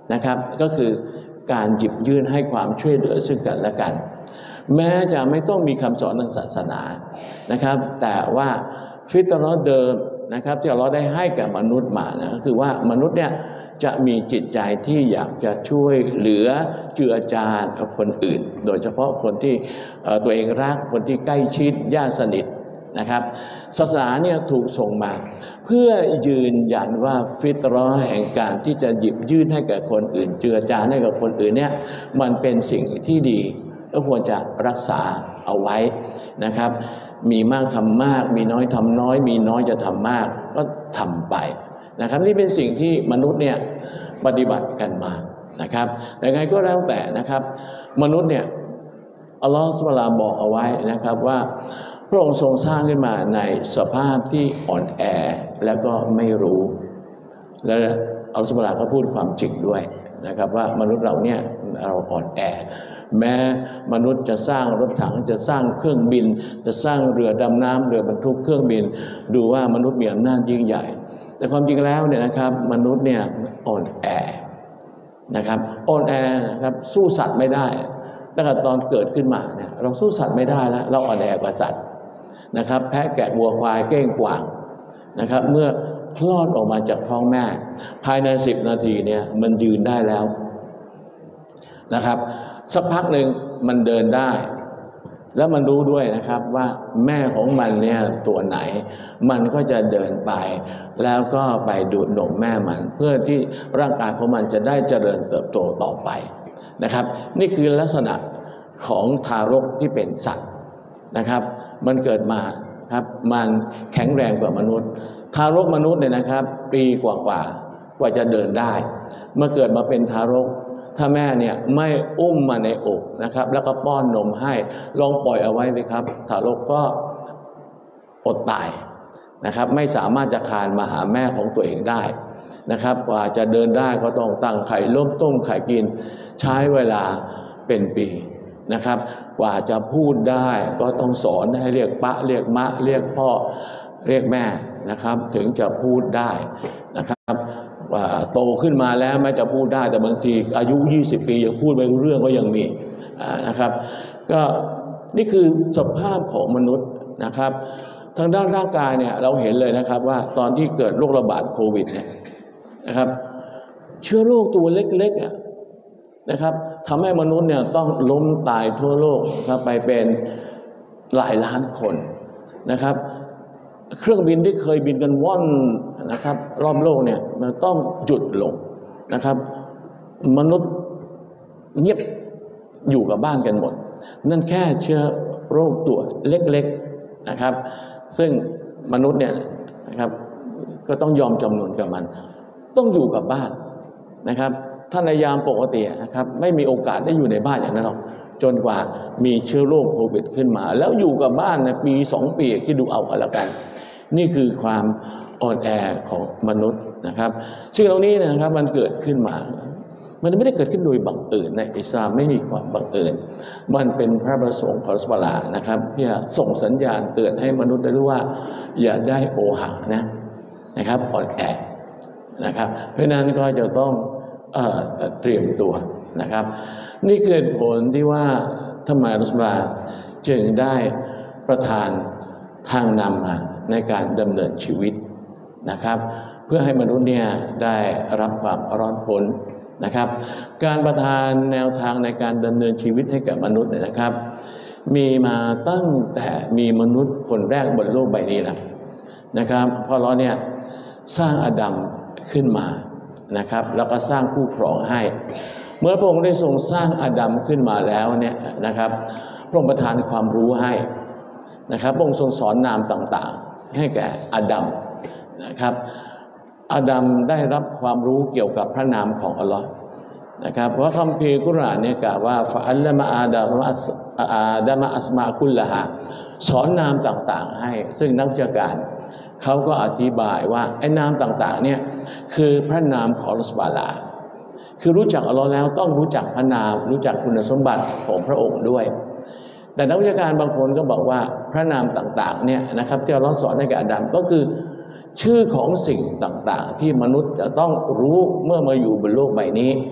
นะครับก็คือการหยิบยื่นให้ความช่วยเหลือซึ่งกันและกันแม้จะไม่ต้องมีคำสอนทางศาสนานะครับแต่ว่าฟิตเราะห์เดิมนะครับที่อัลเลาะห์ได้ให้แก่มนุษย์มานะก็คือว่ามนุษย์เนี่ยจะมีจิตใจที่อยากจะช่วยเหลือเจือจานคนอื่นโดยเฉพาะคนที่ตัวเองรักคนที่ใกล้ชิดญาติสนิทนะครับศาสนาเนี่ยถูกส่งมาเพื่อยืนยันว่าฟิตเราะห์แห่งการที่จะหยิบยื่นให้แก่คนอื่นเจือจานให้กับคนอื่นเนี่ยมันเป็นสิ่งที่ดีก็ควรจะรักษาเอาไว้นะครับมีมากทำมากมีน้อยทำน้อยมีน้อยจะทำมากก็ทำไปนะครับนี่เป็นสิ่งที่มนุษย์เนี่ยปฏิบัติกันมานะครับแต่ไงก็แล้วแต่นะครับมนุษย์เนี่ยอัลลอฮฺซุบฮานะฮูวะตะอาลาบอกเอาไว้นะครับว่าพระองค์ทรงสร้างขึ้นมาในสภาพที่อ่อนแอแล้วก็ไม่รู้และอัลลอฮฺซุบฮานะฮูวะตะอาลาก็พูดความจริงด้วยนะครับว่ามนุษย์เราเนี่ยเราอ่อนแอแม้มนุษย์จะสร้างรถถังจะสร้างเครื่องบินจะสร้างเรือดำน้ำเรือบรรทุกเครื่องบินดูว่ามนุษย์มีอำนาจยิ่งใหญ่แต่ความจริงแล้วเนี่ยนะครับมนุษย์เนี่ยอ่อนแอนะครับอ่อนแอนะครับสู้สัตว์ไม่ได้ตั้งแต่ตอนเกิดขึ้นมาเนี่ยเราสู้สัตว์ไม่ได้แล้วเราอ่อนแอกว่าสัตว์นะครับแพะแกะวัวควายเก้งกวางนะครับเมื่อคลอดออกมาจากท้องแม่ภายใน10 นาทีเนี่ยมันยืนได้แล้วนะครับสักพักหนึ่งมันเดินได้แล้วมันรู้ด้วยนะครับว่าแม่ของมันเนี่ยตัวไหนมันก็จะเดินไปแล้วก็ไปดูดนมแม่มันเพื่อที่ร่างกายของมันจะได้เจริญเติบโตต่อไปนะครับนี่คือลักษณะของทารกที่เป็นสัตว์นะครับมันเกิดมาครับมันแข็งแรงกว่ามนุษย์ทารกมนุษย์เนี่ยนะครับปีกว่าจะเดินได้เมื่อเกิดมาเป็นทารกถ้าแม่เนี่ยไม่อุ้มมาในอกนะครับแล้วก็ป้อนนมให้ลองปล่อยเอาไว้เลยครับทารกก็อดตายนะครับไม่สามารถจะคลานมาหาแม่ของตัวเองได้นะครับกว่าจะเดินได้ก็ต้องตั้งไข่ล้มต้มไข่กินใช้เวลาเป็นปีนะครับกว่าจะพูดได้ก็ต้องสอนให้เรียกปะเรียกมะเรียกพ่อเรียกแม่นะครับถึงจะพูดได้นะครับว่าโตขึ้นมาแล้วแม้จะพูดได้แต่บางทีอายุ20 ปียังพูดไม่รู้เรื่องก็ยังมีนะครับก็นี่คือสภาพของมนุษย์นะครับทางด้านร่างกายเนี่ยเราเห็นเลยนะครับว่าตอนที่เกิดโรคระบาดโควิดเนี่ยนะครับเชื้อโรคตัวเล็กๆนะครับทำให้มนุษย์เนี่ยต้องล้มตายทั่วโลกครับไปเป็นหลายล้านคนนะครับเครื่องบินที่เคยบินกันว่อนนะครับรอบโลกเนี่ยมันต้องหยุดลงนะครับมนุษย์เงียบอยู่กับบ้านกันหมดนั่นแค่เชื้อโรคตัวเล็กๆนะครับซึ่งมนุษย์เนี่ยนะครับก็ต้องยอมจำนนกับมันต้องอยู่กับบ้านนะครับถ้าในยามปกตินะครับไม่มีโอกาสได้อยู่ในบ้านอย่างนั้นหรอกจนกว่ามีเชื้อโรคโควิดขึ้นมาแล้วอยู่กับบ้านในปี2 ปีที่ดูเอากันละกันนี่คือความอ่อนแอของมนุษย์นะครับสิ่งเหล่านี้นะครับมันเกิดขึ้นมามันไม่ได้เกิดขึ้นโดยบังเอิญในอิสลามไม่มีความบังเอิญมันเป็นพระประสงค์ของอัลลอฮฺซุบฮานะฮูวะตะอาลานะครับที่จะส่งสัญญาณเตือนให้มนุษย์ได้รู้ว่าอย่าได้โอหังนะครับอ่อนแอนะครับเพราะนั้นก็จะต้องเตรียมตัวนะครับนี่คือผลที่ว่าทำไมอัลลอฮฺซุบฮานะฮูวะตะอาลาจึงได้ประทานทางนำมาในการดำเนินชีวิตนะครับเพื่อให้มนุษย์เนี่ยได้รับความรอดพ้นนะครับการประทานแนวทางในการดำเนินชีวิตให้กับมนุษย์เนี่ยนะครับมีมาตั้งแต่มีมนุษย์คนแรกบนโลกใบนี้แล้วนะครับพอเราเนี่ยสร้างอาดัมขึ้นมานะครับแล้วก็สร้างคู่ครองให้เมื่อพระองค์ได้ทรงสร้างอาดัมขึ้นมาแล้วเนี่ยนะครับพระองค์ประทานความรู้ให้นะครับพระองค์ทรงสอนนามต่างๆให้แก่อาดัมนะครับอาดัมได้รับความรู้เกี่ยวกับพระนามของอัลลอฮ์นะครับเพราะคัมภีร์กุรอานเนี่ยกล่าวว่าฟะอัลลมะอาดามะอัสมาคุลละฮะสอนนามต่างๆให้ซึ่งนักวิชาการเขาก็อธิบายว่าไอ้นามต่างๆเนี่ยคือพระนามของอัลลอฮ์ซุบฮานะฮูวะตะอาลาคือรู้จักอัลลอฮ์แล้วต้องรู้จักพระนามรู้จักคุณสมบัติของพระองค์ด้วยแต่นักวิชาการบางคนก็บอกว่าพระนามต่างๆเนี่ยนะครับที่อัลลอฮ์สอนให้แก่อาดัมก็คือชื่อของสิ่งต่างๆที่มนุษย์จะต้องรู้เมื่อมาอยู่บนโลกใบนี้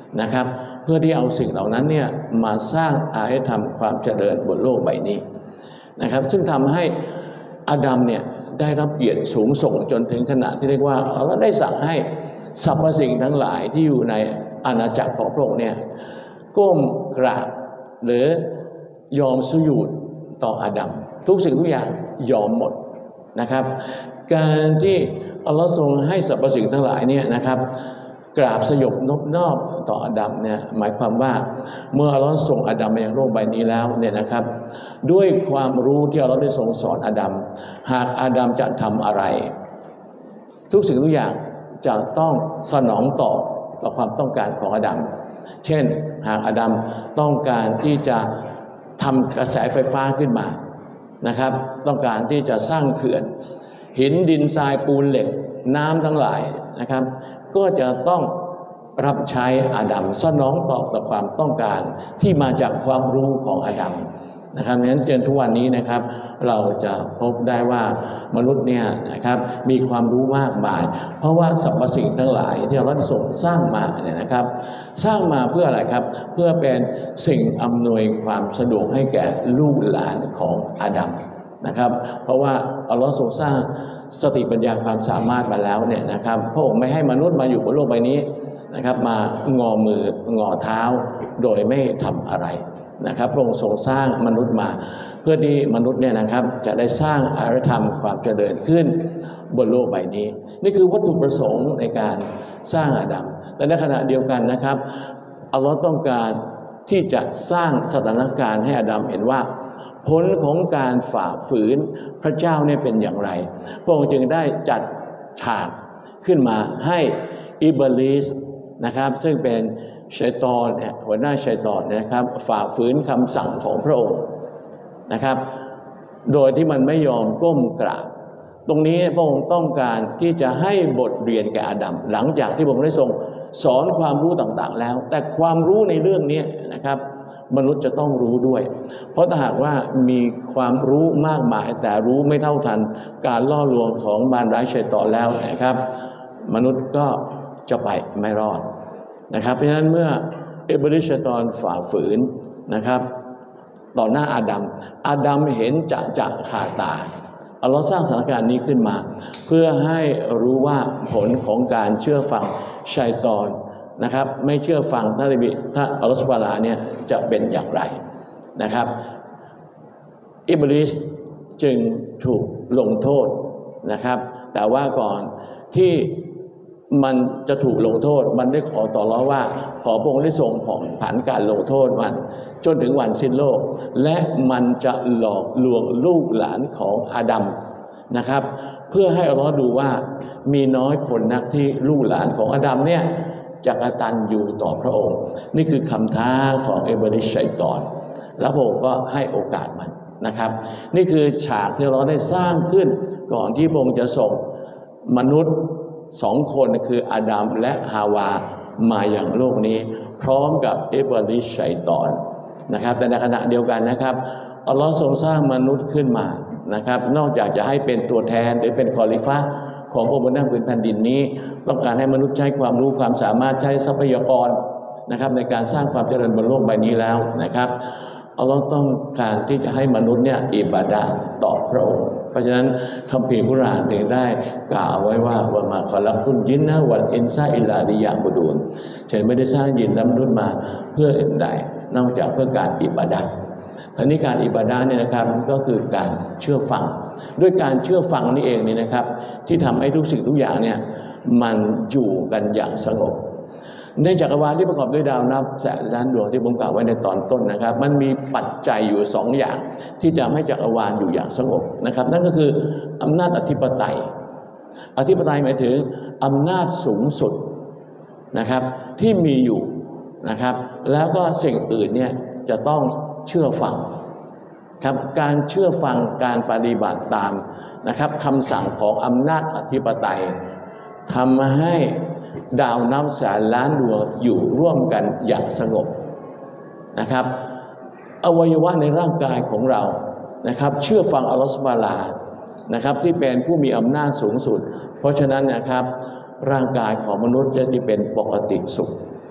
นะครับเพื่อที่เอาสิ่งเหล่านั้นเนี่ยมาสร้างอารยธรรมความเจริญบนโลกใบนี้นะครับซึ่งทำให้อาดัมเนี่ยได้รับเกียรติสูงส่งจนถึงขนาดที่เรียกว่าอัลเลาะห์ได้สั่งให้สรรพสิ่งทั้งหลายที่อยู่ในอาณาจักรของพระองค์เนี่ยก้มกราบหรือยอมสุญูดต่ออาดัมทุกสิ่งทุกอย่างยอมหมดนะครับการที่อัลเลาะห์ทรงให้สรรพสิ่งทั้งหลายเนี่ยนะครับกราบสยบนบนอบต่ออาดัมเนี่ยหมายความว่าเมื่ออัลเลาะห์ส่งอาดัมมายังโลกใบนี้แล้วเนี่ยนะครับด้วยความรู้ที่อัลเลาะห์ได้ทรงสอนอาดัมหากอาดัมจะทำอะไรทุกสิ่งทุกอย่างจะต้องสนองต่อความต้องการของอาดัมเช่นหากอาดัมต้องการที่จะทำกระแสไฟฟ้าขึ้นมานะครับต้องการที่จะสร้างเขื่อนหินดินทรายปูนเหล็กน้ำทั้งหลายนะครับก็จะต้องรับใช้อาดัมสนองตอบต่อความต้องการที่มาจากความรู้ของอาดัมนะครับดังนั้นจนทุกวันนี้นะครับเราจะพบได้ว่ามนุษย์เนี่ยนะครับมีความรู้มากมายเพราะว่าสรรพสิ่งทั้งหลายที่เราได้ส่งสร้างมาเนี่ยนะครับสร้างมาเพื่ออะไรครับเพื่อเป็นสิ่งอำนวยความสะดวกให้แก่ลูกหลานของอาดัมนะครับเพราะว่าอัลเลาะห์ทรงสร้างสติปัญญาความสามารถมาแล้วเนี่ยนะครับพระองค์ไม่ให้มนุษย์มาอยู่บนโลกใบนี้นะครับมางอมืองอเท้าโดยไม่ทำอะไรนะครับพระองค์ทรงสร้างมนุษย์มาเพื่อที่มนุษย์เนี่ยนะครับจะได้สร้างอารยธรรมความเจริญขึ้นบนโลกใบนี้นี่คือวัตถุประสงค์ในการสร้างอาดัมแต่ในขณะเดียวกันนะครับอัลเลาะห์ต้องการที่จะสร้างสถานการณ์ให้อาดัมเห็นว่าผลของการฝ่าฝืนพระเจ้าเนี่ยเป็นอย่างไรพระองค์จึงได้จัดฉากขึ้นมาให้อิบลิสนะครับซึ่งเป็นชัยฏอนเนี่ยหัวหน้าชัยฏอนนะครับฝ่าฝืนคำสั่งของพระองค์นะครับโดยที่มันไม่ยอมก้มกราบตรงนี้พระองค์ต้องการที่จะให้บทเรียนแก่อาดัมหลังจากที่พระองค์ได้ทรงสอนความรู้ต่างๆแล้วแต่ความรู้ในเรื่องนี้นะครับมนุษย์จะต้องรู้ด้วยเพราะถ้าหากว่ามีความรู้มากมายแต่รู้ไม่เท่าทันการล่อลวงของมารร้ายชัยฏอนแล้วนะครับมนุษย์ก็จะไปไม่รอดนะครับเพราะฉะนั้นเมื่ออิบลิสชัยฏอนฝ่าฝืนนะครับต่อหน้าอาดัมเห็นจะขาดตาอัลเลาะห์สร้างสถานการณ์นี้ขึ้นมาเพื่อให้รู้ว่าผลของการเชื่อฟังชัยฏอนนะครับไม่เชื่อฟังถ้าอัลเลาะห์ซุบฮานะฮูวะตะอาลาเนี่ยจะเป็นอย่างไรนะครับอิบลิสจึงถูกลงโทษนะครับแต่ว่าก่อนที่มันจะถูกลงโทษมันได้ขอต่ออัลเลาะห์ว่าขอพระองค์ได้ทรงผ่อนผันการลงโทษมันจนถึงวันสิ้นโลกและมันจะหลอกลวงลูกหลานของอาดัมนะครับเพื่อให้อัลเลาะห์ดูว่ามีน้อยคนนักที่ลูกหลานของอาดัมเนี่ยจะกตัญญูต่อพระองค์นี่คือคำท้าของอิบลิสชัยฏอนแล้วพระองค์ก็ให้โอกาสมันนะครับนี่คือฉากที่เราได้สร้างขึ้นก่อนที่พระองค์จะส่งมนุษย์สองคนคืออาดัมและฮาวามาอย่างโลกนี้พร้อมกับอิบลิสชัยฏอนนะครับแต่ในขณะเดียวกันนะครับอัลเลาะห์ทรงสร้างมนุษย์ขึ้นมานะครับนอกจากจะให้เป็นตัวแทนหรือเป็นคอลิฟะห์ของพระองค์บนผืนแผ่นดินนี้ต้องการให้มนุษย์ใช้ความรู้ความสามารถใช้ทรัพยากรนะครับในการสร้างความเจริญบนโลกใบนี้แล้วนะครับอัลเลาะห์ต้องการที่จะให้มนุษย์เนี่ยอิบาดะห์ต่อพระองค์เพราะฉะนั้นคัมภีร์กุรอานถึงได้กล่าวไว้ว่าวะมาคอลักตุลญินนะวัลอินซาอิลลาลิยะบุดูนฉันไม่ได้สร้างยินและมนุษย์มาเพื่ออื่นใดนอกจากเพื่อการอิบาดะห์ทีนี้การอิบาดะห์เนี่ยนะครับก็คือการเชื่อฟังด้วยการเชื่อฟังนี่เองนี่นะครับที่ทำให้ทุกสิ่งทุกอย่างเนี่ยมันอยู่กันอย่างสงบในจักรวาลที่ประกอบด้วยดาวนับแสนล้านดวงที่ผมกล่าวไว้ในตอนต้นนะครับมันมีปัจจัยอยู่2อย่างที่จะให้จักรวาลอยู่อย่างสงบนะครับนั่นก็คืออำนาจอธิปไตยหมายถึงอำนาจสูงสุดนะครับที่มีอยู่นะครับแล้วก็สิ่งอื่นเนี่ยจะต้องเชื่อฟังครับการเชื่อฟังการปฏิบัติตามนะครับคำสั่งของอำนาจอธิปไตยทำให้ดาวนับแสนล้านดวงอยู่ร่วมกันอย่างสงบนะครับอวัยวะในร่างกายของเรานะครับเชื่อฟังอัลเลาะห์ซุบฮานะฮูวะตะอาลานะครับที่เป็นผู้มีอำนาจสูงสุดเพราะฉะนั้นนะครับร่างกายของมนุษย์จะเป็นปกติสุข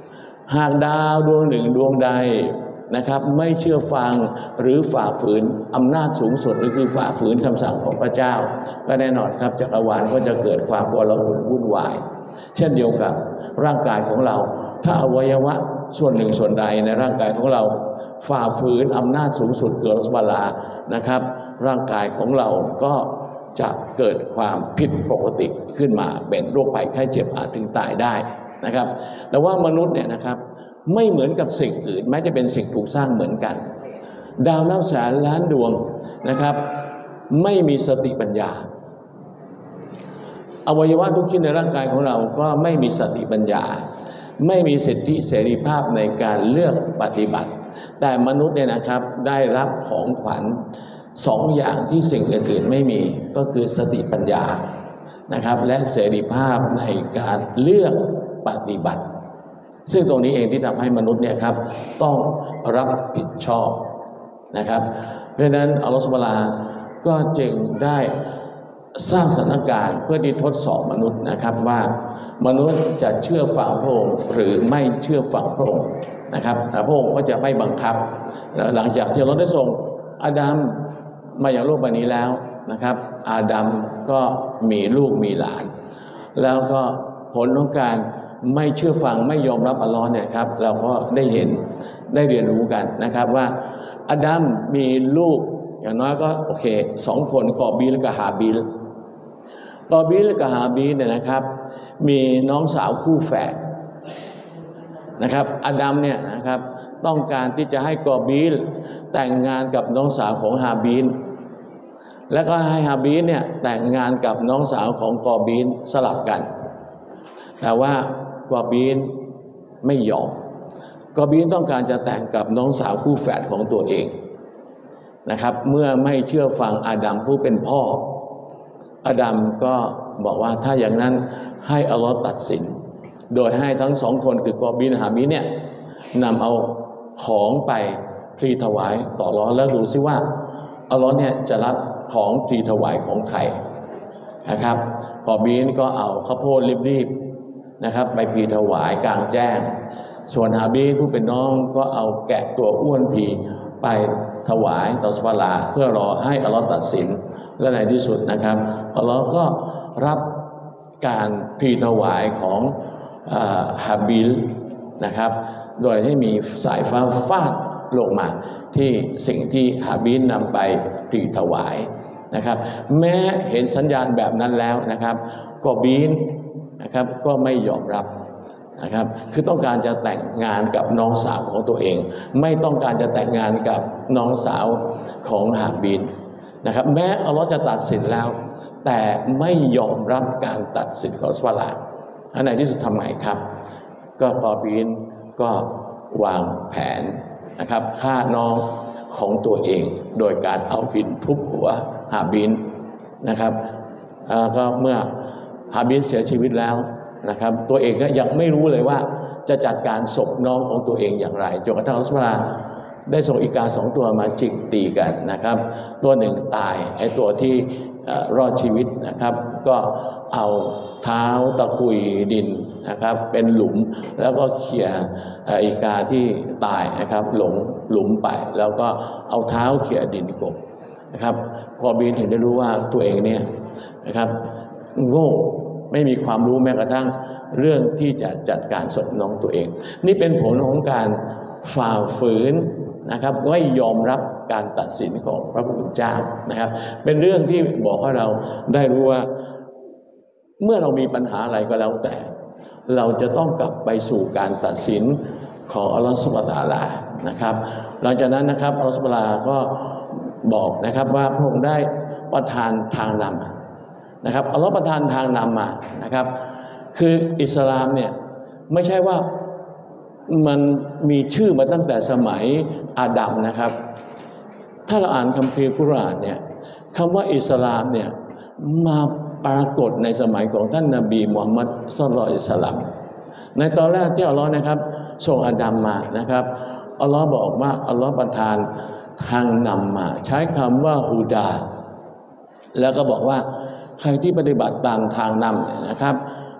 หากดาวดวงหนึ่งดวงใดนะครับไม่เชื่อฟังหรือฝ่าฝืนอำนาจสูงสุดหรือคือฝ่าฝืนคำสั่งของพระเจ้าก็แน่นอนครับจักรวาลก็จะเกิดความโกลาหลวุ่นวายเช่นเดียวกับร่างกายของเราถ้าอวัยวะส่วนหนึ่งส่วนใดในร่างกายของเราฝ่าฝืนอำนาจสูงสุดคืออัลลอฮฺซุบฮานะฮูวะตะอาลานะครับร่างกายของเราก็จะเกิดความผิดปกติขึ้นมาเป็นโรคภัยไข้เจ็บอาจถึงตายได้นะครับแต่ว่ามนุษย์เนี่ยนะครับไม่เหมือนกับสิ่งอื่นแม้จะเป็นสิ่งถูกสร้างเหมือนกันดาวนับแสนล้านดวงนะครับไม่มีสติปัญญาอวัยวะทุกชิ้นในร่างกายของเราก็ไม่มีสติปัญญาไม่มีสิทธิเสรีภาพในการเลือกปฏิบัติแต่มนุษย์เนี่ยนะครับได้รับของขวัญสองอย่างที่สิ่งอื่นๆไม่มีก็คือสติปัญญานะครับและเสรีภาพในการเลือกปฏิบัติซึ่งตรงนี้เองที่ทำให้มนุษย์เนี่ยครับต้องรับผิดชอบนะครับเพราะฉะนั้นอัลลอฮฺซุบฮานะฮูวะตะอาลาก็จึงได้สร้างสถานการณ์เพื่อที่ทดสอบมนุษย์นะครับว่ามนุษย์จะเชื่อฟังพระองค์หรือไม่เชื่อฟังพระองค์นะครับแต่พระองค์ก็จะไม่บังคับหลังจากที่เราได้ส่งอาดัมมาอย่างโลกใบนี้แล้วนะครับอาดัมก็มีลูกมีหลานแล้วก็ผลของการไม่เชื่อฟังไม่ยอมรับอัลลอฮ์เนี่ยครับเราก็ได้เห็นได้เรียนรู้กันนะครับว่าอาดัมมีลูกอย่างน้อยก็โอเค2 คนกอบีลกับฮาบีลกอบีลกับฮาบีลเนี่ยนะครับมีน้องสาวคู่แฝดนะครับอาดัมเนี่ยนะครับต้องการที่จะให้กอบีลแต่งงานกับน้องสาวของฮาบีลแล้วก็ให้ฮาบีลเนี่ยแต่งงานกับน้องสาวของกอบีลสลับกันแต่ว่ากอบีลไม่ยอมกอบีลต้องการจะแต่งกับน้องสาวคู่แฝดของตัวเองนะครับเมื่อไม่เชื่อฟังอาดัมผู้เป็นพ่ออาดัมก็บอกว่าถ้าอย่างนั้นให้อัลลอฮ์ตัดสินโดยให้ทั้ง2 คนคือกอบีลและฮาบีลเนี่ยนำเอาของไปพลีถวายต่ออัลลอฮ์แล้วดูซิว่าอัลลอฮ์เนี่ยจะรับของพลีถวายของใครนะครับกอบีลก็เอาข้าวโพดรีบๆนะครับไปพลีถวายกลางแจ้งส่วนฮาบีลผู้เป็นน้องก็เอาแกะตัวอ้วนพีไปถวายต่ออัลลอฮ์เพื่อรอให้อัลลอฮ์ตัดสินและในที่สุดนะครับอัลลอฮ์ก็รับการพลีถวายของฮาบีลนะครับโดยให้มีสายฟ้าฟาดลงมาที่สิ่งที่ฮาบีลนำไปพลีถวายนะครับแม้เห็นสัญญาณแบบนั้นแล้วนะครับกอบีลนะครับก็ไม่ยอมรับนะครับคือต้องการจะแต่งงานกับน้องสาวของตัวเองไม่ต้องการจะแต่งงานกับน้องสาวของฮาบีลนะครับแม้อัลลอฮ์จะตัดสินแล้วแต่ไม่ยอมรับการตัดสินของอัลลอฮ์อันไหนที่สุดทำไงครับก็กอบีลก็วางแผนนะครับฆ่าน้องของตัวเองโดยการเอาหินทุบหัวฮาบีลนะครับก็เมื่อฮาบีลเสียชีวิตแล้วนะครับตัวเองก็ยังไม่รู้เลยว่าจะจัดการศพน้องของตัวเองอย่างไรจนกระทั่งอัลลอฮฺซุบฮานะฮูวะตะอาลาได้ส่งอีกา2 ตัวมาจิกตีกันนะครับตัวหนึ่งตายไอ้ตัวที่รอดชีวิตนะครับก็เอาเท้าตะกุยดินนะครับเป็นหลุมแล้วก็เขี่ยอีกาที่ตายนะครับหลงหลุมไปแล้วก็เอาเท้าเขี่ยดินกบนะครับกอบีลถึงได้รู้ว่าตัวเองเนี่ยนะครับโง่ไม่มีความรู้แม้กระทั่งเรื่องที่จะจัดการศพน้องตัวเองนี่เป็นผลของการฝ่าฝืนนะครับไม่ยอมรับการตัดสินของพระผู้เป็นเจ้านะครับเป็นเรื่องที่บอกให้เราได้รู้ว่าเมื่อเรามีปัญหาอะไรก็แล้วแต่เราจะต้องกลับไปสู่การตัดสินของอัลลอฮฺซุบฮานะฮูวะตะอาลานะครับหลังจากนั้นนะครับอัลลอฮฺซุบฮานะฮูวะตะอาลาก็บอกนะครับว่าพระองค์ได้ประทานทางนำนะครับอัลลอฮฺประทานทางนำมานะครับคืออิสลามเนี่ยไม่ใช่ว่ามันมีชื่อมาตั้งแต่สมัยอาดัมนะครับถ้าเราอ่านคัมภีร์กุรอานเนี่ยคำว่าอิสลามเนี่ยมาปรากฏในสมัยของท่านนบีมุฮัมมัดศ็อลลัลลอฮุอะลัยฮิวะซัลลัมในตอนแรกที่อัลลอฮ์นะครับส่งอาดัมมานะครับอัลลอฮ์บอกว่าอัลลอฮ์ประทานทางนำมาใช้คำว่าฮูดาแล้วก็บอกว่าใครที่ปฏิบัติตามทางนำนะครับ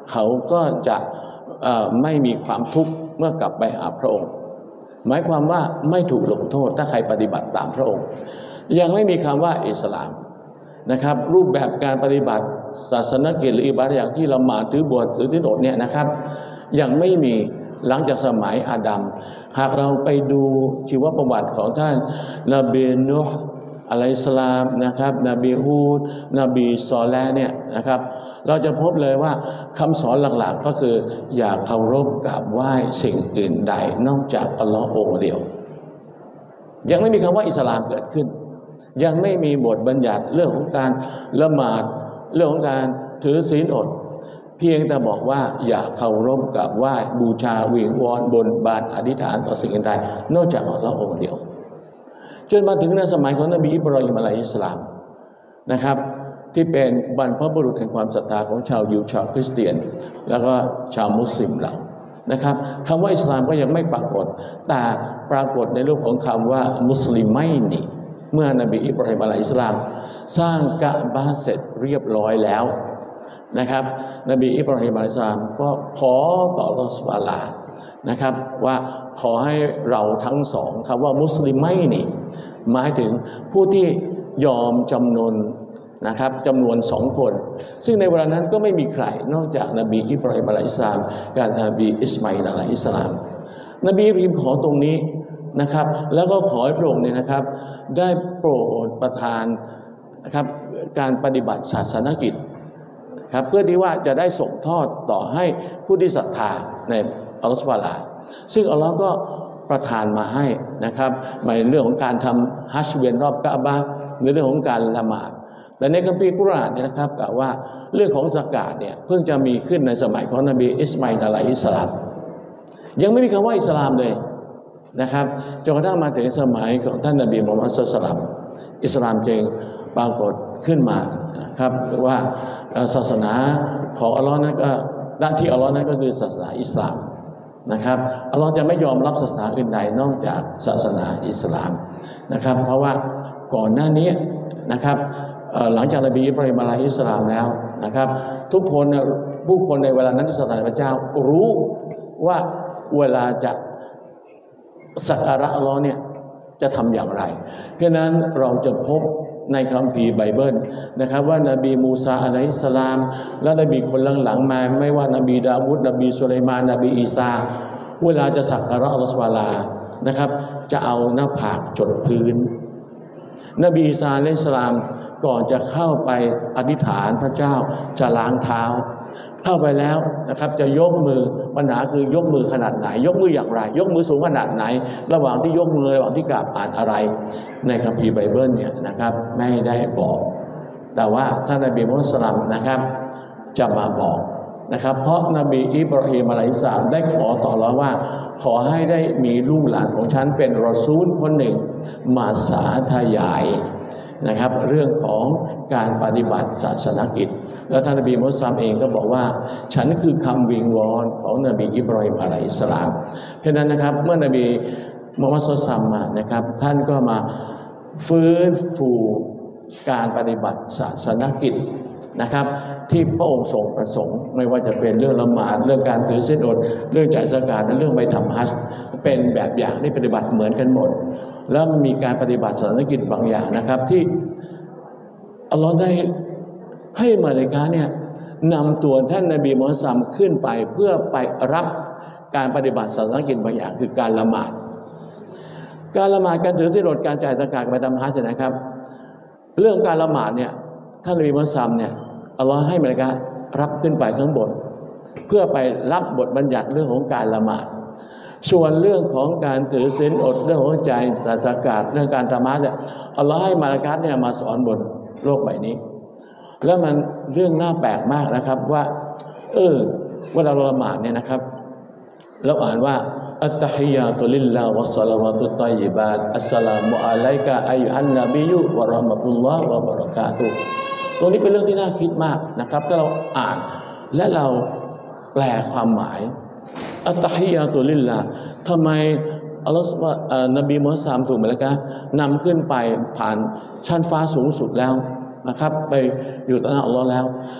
เขาก็จะไม่มีความทุกข์เมื่อกลับไปหาพระองค์หมายความว่าไม่ถูกลงโทษถ้าใครปฏิบัติตามพระองค์ยังไม่มีคำว่าอิสลามนะครับรูปแบบการปฏิบัติศาสนกิจหรืออิบาดะห์อย่างที่ละหมาดถือบวชหรือที่โดดเนี่ยนะครับยังไม่มีหลังจากสมัยอาดัมหากเราไปดูชีวประวัติของท่านนบีนูห์อะลัยฮิสสลามนะครับนบีฮูดนบีซอเลห์เนี่ยนะครับเราจะพบเลยว่าคำสอนหลักๆก็คืออย่าเคารพกราบไหว้สิ่งอื่นใดนอกจากอัลลอฮ์องค์เดียวยังไม่มีคำว่าอิสลามเกิดขึ้นยังไม่มีบทบัญญัติเรื่องของการละหมาดเรื่องของการถือศีลอดเพียงแต่บอกว่าอย่าเคารพกราบไหว้บูชาวิงวอนบนบานอธิษฐานต่อสิ่งใดนอกจากอัลลอฮ์องค์เดียวจนมาถึงในสมัยของนบีอิบรอฮีมอะลัยฮิสสลามนะครับที่เป็นบรรพบุรุษแห่งความศรัทธาของชาวยิวชาวคริสเตียนแล้วก็ชาวมุสลิมเรานะครับคำว่าอิสลามก็ยังไม่ปรากฏแต่ปรากฏในรูปของคำว่ามุสลิมัยนีเมื่อนบีอิบรอฮีมอะลัยฮิสสลามสร้างกะบะห์เสร็จเรียบร้อยแล้วนะครับนบีอิบรอฮีมอะลัยฮิสสลามก็ขอต่ออัลเลาะห์ซุบฮานะฮูวะตะอาลานะครับว่าขอให้เราทั้งสองคำว่ามุสลิมัยนีหมายถึงผู้ที่ยอมจำนนนะครับจำนวน2 คนซึ่งในเวลานั้นก็ไม่มีใครนอกจากนบีอิบรอฮีมอะลัยฮิสสลามกับนบีอิสมาอีลอะลัยฮิสสลามนบีอิบรอฮีมขอตรงนี้นะครับแล้วก็ขอให้พระองค์เนี่ยนะครับได้โปรดประทานนะครับการปฏิบัติศาสนกิจครับเพื่อที่ว่าจะได้ส่งทอดต่อให้ผู้ที่ศรัทธาในอัลลอฮฺซุบฮานะฮูวะตะอาลาซึ่งอัลลอฮ์ก็ประทานมาให้นะครับในเรื่องของการทำฮัจญ์เวียนรอบกะอ์บะห์ในเรื่องของการละหมาดแต่ในคัมภีร์กุรอานเนี่ยนะครับกล่าวว่าเรื่องของซะกาตเนี่ยเพิ่งจะมีขึ้นในสมัยของนบีอิสมาอีลอะลัยฮิสสลามยังไม่มีคำว่าอิสลามเลยนะครับจนกระทั่งมาถึงสมัยของท่านนบีมุฮัมมัดศ็อลลัลลอฮุอะลัยฮิวะซัลลัมอิสลามจึงปรากฏขึ้นมานะครับว่าศาสนาของอัลลอฮ์นั้นก็ด้านที่อัลลอฮ์นั้นก็คือศาสนาอิสลามนะครับอัลลอฮ์จะไม่ยอมรับศาสนาอื่นใดนอกจากศาสนาอิสลามนะครับเพราะว่าก่อนหน้านี้นะครับหลังจากนบีอิบรอฮีมอะลัยฮิสสลามแล้วนะครับทุกคนผู้คนในเวลานั้นที่ศรัทธาในพระเจ้ารู้ว่าเวลาจะสักการะอัลลอฮ์เนี่ยจะทำอย่างไรเพราะนั้นเราจะพบในคัมภีร์ไบเบิลนะครับว่านบีมูซาอะลัยฮิสสลามและนบีคนหลังๆมาไม่ว่านบีดาวูดนบีสุไลมานนบีอีสาเวลาจะสักการะอัลลอฮฺซุบฮานะฮูวะตะอาลานะครับจะเอาหน้าผากจดพื้นนบีอีสาอะลัยฮิสสลามก่อนจะเข้าไปอธิษฐานพระเจ้าจะล้างเท้าเข้าไปแล้วนะครับจะยกมือปัญหาคือยกมือขนาดไหนยกมืออย่างไรยกมือสูงขนาดไหนระหว่างที่ยกมือระหว่างที่กราบอ่านอะไรในคัมภีร์ไบเบิลเนี่ยนะครับไม่ได้บอกแต่ว่าท่านนบีมุฮัมมัดศ็อลลัลลอฮุอะลัยฮิวะซัลลัมนะครับจะมาบอกนะครับเพราะนบีอิบรอฮีมอะลัยฮิสสลามได้ขอต่ออัลเลาะห์ว่าขอให้ได้มีลูกหลานของฉันเป็นรอซูลคนหนึ่งมาสาธยายนะครับเรื่องของการปฏิบัติศาสนกิจแล้วท่านนบีมุฮัมมัดศ็อลลัลลอฮุอะลัยฮิวะซัลลัมเองก็บอกว่าฉันคือคำวิงวอนของนบีอิบรอฮีมอะลัยฮิสสลามเพราะนั้นนะครับเมื่อนบีมุฮัมมัดศ็อลลัลลอฮุอะลัยฮิวะซัลลัมมานะครับท่านก็มาฟื้นฟูการปฏิบัติศาสนกิจนะครับที่พระองค์ทรงประสงค์ไม่ว่าจะเป็นเรื่องละหมาดเรื่องการถือศีลอดเรื่องจ่ายซะกาตและเรื่องไปทำฮัจญ์เป็นแบบอย่างที่ปฏิบัติเหมือนกันหมดแล้วมีการปฏิบัติศาสนกิจบางอย่างนะครับที่อัลลอฮ์ได้ให้มลาอิกะฮ์เนี่ยนำตัวท่านนบีมุฮัมมัดศ็อลลัลลอฮุอะลัยฮิวะซัลลัมขึ้นไปเพื่อไปรับการปฏิบัติศาสนกิจบางอย่างคือการละหมาดการถือศีลอดการจ่ายซะกาตไปทำฮัจญ์นะครับเรื่องการละหมาดเนี่ยท่านนบีมุฮัมมัดศ็อลลัลลอฮุอะลัยฮิวะซัลลัมเนี่ยอัลลอฮ์ให้มลาอิกะฮ์รับขึ้นไปข้างบนเพื่อไปรับบทบัญญัติเรื่องของการละหมาดส่วนเรื่องของการถือศีลอดเรื่องของจ่ายซะกาตเรื่องการทำฮัจญ์เนี่ยอัลลอฮ์ให้มลาอิกะฮ์เนี่ยมาสอนบนโลกใบนี้แล้วมันเรื่องน่าแปลกมากนะครับว่าเวลาเราละหมาดเนี่ยนะครับเราอ่านว่าอัตตะฮิยาตุลิลลาฮิวัสศอลาวาตุฏอยยิบาตอัสสลามุอะลัยกะอัยยูฮันนบียุวะเราะห์มะตุลลอฮ์วะบะเราะกาตุฮ์ตรงนี้เป็นเรื่องที่น่าคิดมากนะครับถ้าเราอ่านและเราแปลความหมายอัตตะฮิยาตุลิลลาห์ทำไมอัลลอฮฺนบีมุฮัมมัดศ็อลลัลลอฮุอะลัยฮิวะซัลลัมถูกไหมล่ะครับนำขึ้นไปผ่านชั้นฟ้าสูงสุดแล้วนะครับไปอยู่ต่อหน้าอัลลอฮ์แล้ว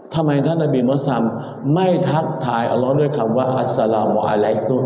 ทำไมท่านนบีมุฮัมมัดไม่ทักทายอัลลอฮ์ด้วยคำว่าอัสสลามุอะลัยกุม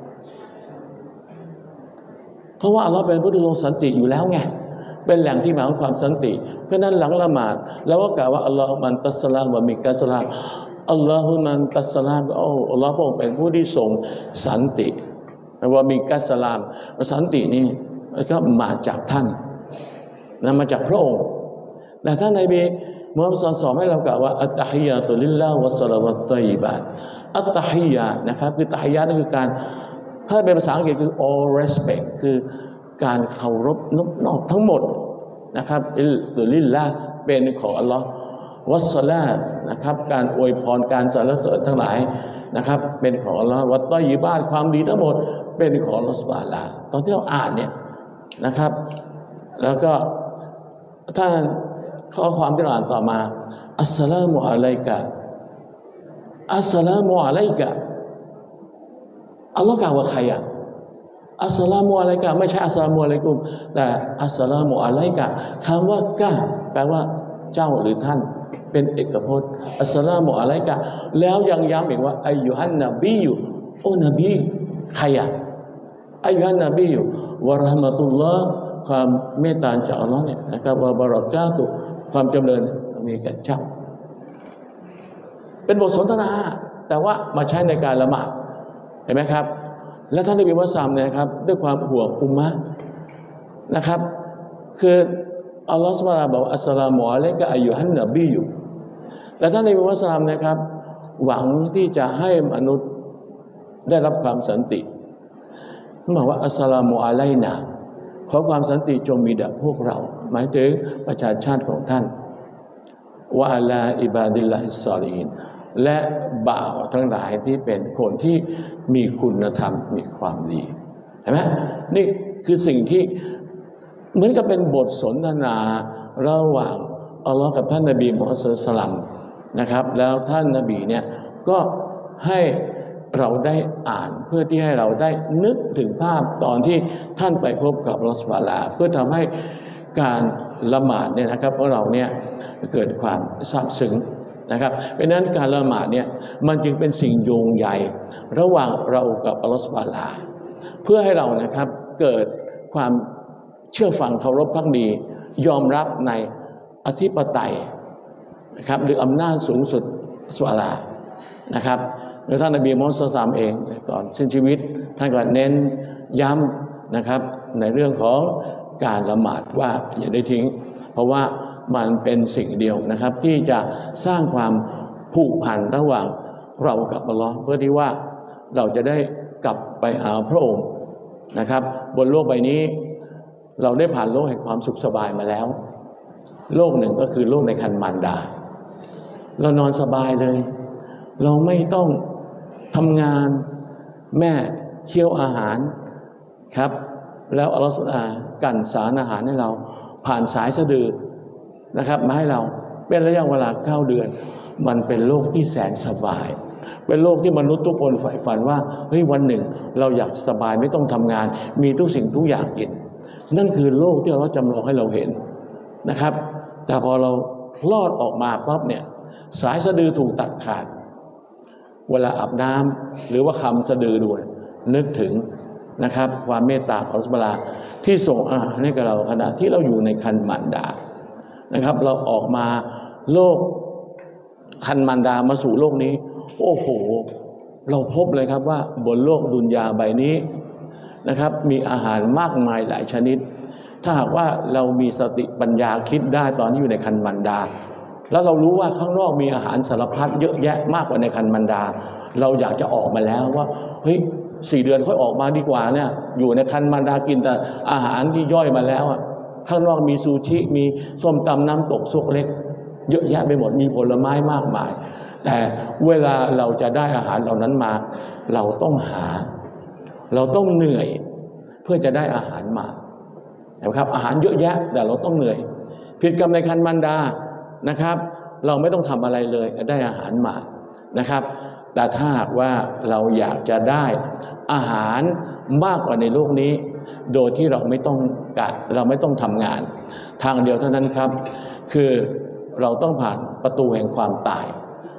เพราะว่าอัลลอฮ์เป็นผู้ทรงสันติอยู่แล้วไงเป็นแหล่งที่มาของความสันติเพราะนั้นหลังละหมาดแล้วก็กล่าวว่าอัลลอฮุมันตัสสลามวะมิกัสสลามอัลลอฮุมันตัสสลามอัลลอฮ์พระองค์เป็นผู้ที่ทรงสันติว่ามิกัสสลามสันตินี่ก็มาจากท่านนะมาจากพระองค์แต่ท่านนบีมุฮัมมัดสอนให้เรากล่าวว่าอัตตะฮิยาตุลิลลาฮ์วัสสลาวัตฏอยยิบาตอัตตะฮิยานะครับคือตะฮิยานั่นคือการถ้าเป็นภาษาอังกฤษคือ all respect คือการเคารพนอบทั้งหมดนะครับตุลิลลาฮ์เป็นของอัลลอฮ์วัสสลานะครับการอวยพรการสรรเสริญทั้งหลายนะครับเป็นของอัลลอฮ์วัตฏอยยิบาตความดีทั้งหมดเป็นของอัลลอฮ์ซุบฮานะฮูวะตะอาลาตอนที่เราอ่านเนี่ยนะครับแล้วก็ถ้าข้อความที่เราอ่านต่อมาอัสสลามุอะลัยกะอัสสลามุอะลัยกะอัลลอฮ์กล่าวว่าใครอ่ะอัสสลามุอะลัยกะไม่ใช่อัสสลามุอะลัยกุมแต่อัสสลามุอะลัยกะคำว่ากะแปลว่าเจ้าหรือท่านเป็นเอกพจน์อัสสลามุอะลัยกะแล้วยังย้ำอีกว่าอัยยูฮันนบีอยู่โอ้นบีใครอ่ะอัยยูฮันนบีอยู่วะเราะห์มะตุลลอฮ์ความเมตตาจากอัลลอฮ์เนี่ยนะครับวะบะเราะกาตุฮ์ความจำเริญมีแก่เจ้าเป็นบทสนทนาแต่ว่ามาใช้ในการละหมาดเห็นไหมครับและท่านนบีมุฮัมมัดเนี่ยครับด้วยความห่วงอุมมะห์นะครับคืออัลลอฮฺซุบฮานะฮูวะตะอาลาบอกอัสสลามุอะลัยกะอัยยูฮันนบีอยู่แต่ท่านนบีมุฮัมมัดนะครับหวังที่จะให้มนุษย์ได้รับความสันติบอกว่าอัสสลามุอะลัยนะขอความสันติจงมีแด่พวกเราหมายถึงประชาชาติของท่านวะอะลาอิบาดิลลาฮิศศอลิฮีนและบ่าวทั้งหลายที่เป็นคนที่มีคุณธรรมมีความดีเห็นไหมนี่คือสิ่งที่เหมือนกับเป็นบทสนทนาระหว่างอัลลอฮ์กับท่านนบีมุฮัมมัดศ็อลลัลลอฮุอะลัยฮิวะซัลลัมนะครับแล้วท่านนบีเนี่ยก็ให้เราได้อ่านเพื่อที่ให้เราได้นึกถึงภาพตอนที่ท่านไปพบกับอัลลอฮฺซุบฮานะฮูวะตะอาลาเพื่อทำให้การละหมาดเนี่ยนะครับของเราเนี่ยเกิดความซาบซึ้งนะครับเพราะนั้นการละหมาดเนี่ยมันจึงเป็นสิ่งโยงใยระหว่างเรากับอัลลอฮฺซุบฮานะฮูวะตะอาลาเพื่อให้เรานะครับเกิดความเชื่อฟังเคารพภักดียอมรับในอธิปไตยนะครับหรืออำนาจสูงสุดซุบฮานะฮูวะตะอาลานะครับโดยท่านนบีมุฮัมมัดศ็อลลัลลอฮุอะลัยฮิวะซัลลัมเองก่อนสิ้นชีวิตท่านก็เน้นย้ำนะครับในเรื่องของการละหมาดว่าอย่าได้ทิ้งเพราะว่ามันเป็นสิ่งเดียวนะครับที่จะสร้างความผูกพันระหว่างเรากับอัลลอฮ์เพื่อที่ว่าเราจะได้กลับไปหาพระองค์นะครับบนโลกใบนี้เราได้ผ่านโลกแห่งความสุขสบายมาแล้วโลกหนึ่งก็คือโลกในคันมารดาเรานอนสบายเลยเราไม่ต้องทำงานแม่เคี่ยวอาหารครับแล้วอัลลอฮฺซุบฮานะฮูวะตะอาลากันสารอาหารให้เราผ่านสายสะดือนะครับมาให้เราเป็นระยะเวลา9 เดือนมันเป็นโลกที่แสนสบายเป็นโลกที่มนุษย์ทุกคนใฝ่ฝันว่าเฮ้ยวันหนึ่งเราอยากสบายไม่ต้องทำงานมีทุกสิ่งทุกอย่างกินนั่นคือโลกที่อัลเลาะห์จำลองให้เราเห็นนะครับแต่พอเราคลอดออกมาปั๊บเนี่ยสายสะดือถูกตัดขาดเวลาอาบน้ำหรือว่าคำสะดือดูนึกถึงนะครับความเมตตาของอัลเลาะห์ซุบฮานะฮูวะตะอาลาที่ส่งอาหารให้กับเราขณะที่เราอยู่ในคันมารดานะครับเราออกมาโลกคันมารดามาสู่โลกนี้โอ้โหเราพบเลยครับว่าบนโลกดุนยาใบนี้นะครับมีอาหารมากมายหลายชนิดถ้าหากว่าเรามีสติปัญญาคิดได้ตอนที่อยู่ในคันมารดาแล้วเรารู้ว่าข้างนอกมีอาหารสารพัดเยอะแยะมากกว่าในคันมารดาเราอยากจะออกมาแล้วว่าเฮ้ย4 เดือนค่อยออกมาดีกว่าเนี่ยอยู่ในคันมารดากินแต่อาหารที่ย่อยมาแล้วอ่ะข้างนอกมีซูชิมีส้มตำน้ำตกซุกเล็กเยอะแยะไปหมดมีผลไม้มากมายแต่เวลาเราจะได้อาหารเหล่านั้นมาเราต้องหาเราต้องเหนื่อยเพื่อจะได้อาหารมานะครับอาหารเยอะแยะแต่เราต้องเหนื่อยผิดกับในคันมารดานะครับเราไม่ต้องทำอะไรเลยได้อาหารมานะครับแต่ถ้าหากว่าเราอยากจะได้อาหารมากกว่าในโลกนี้โดยที่เราไม่ต้องทำงานทางเดียวเท่านั้นครับคือเราต้องผ่านประตูแห่งความตาย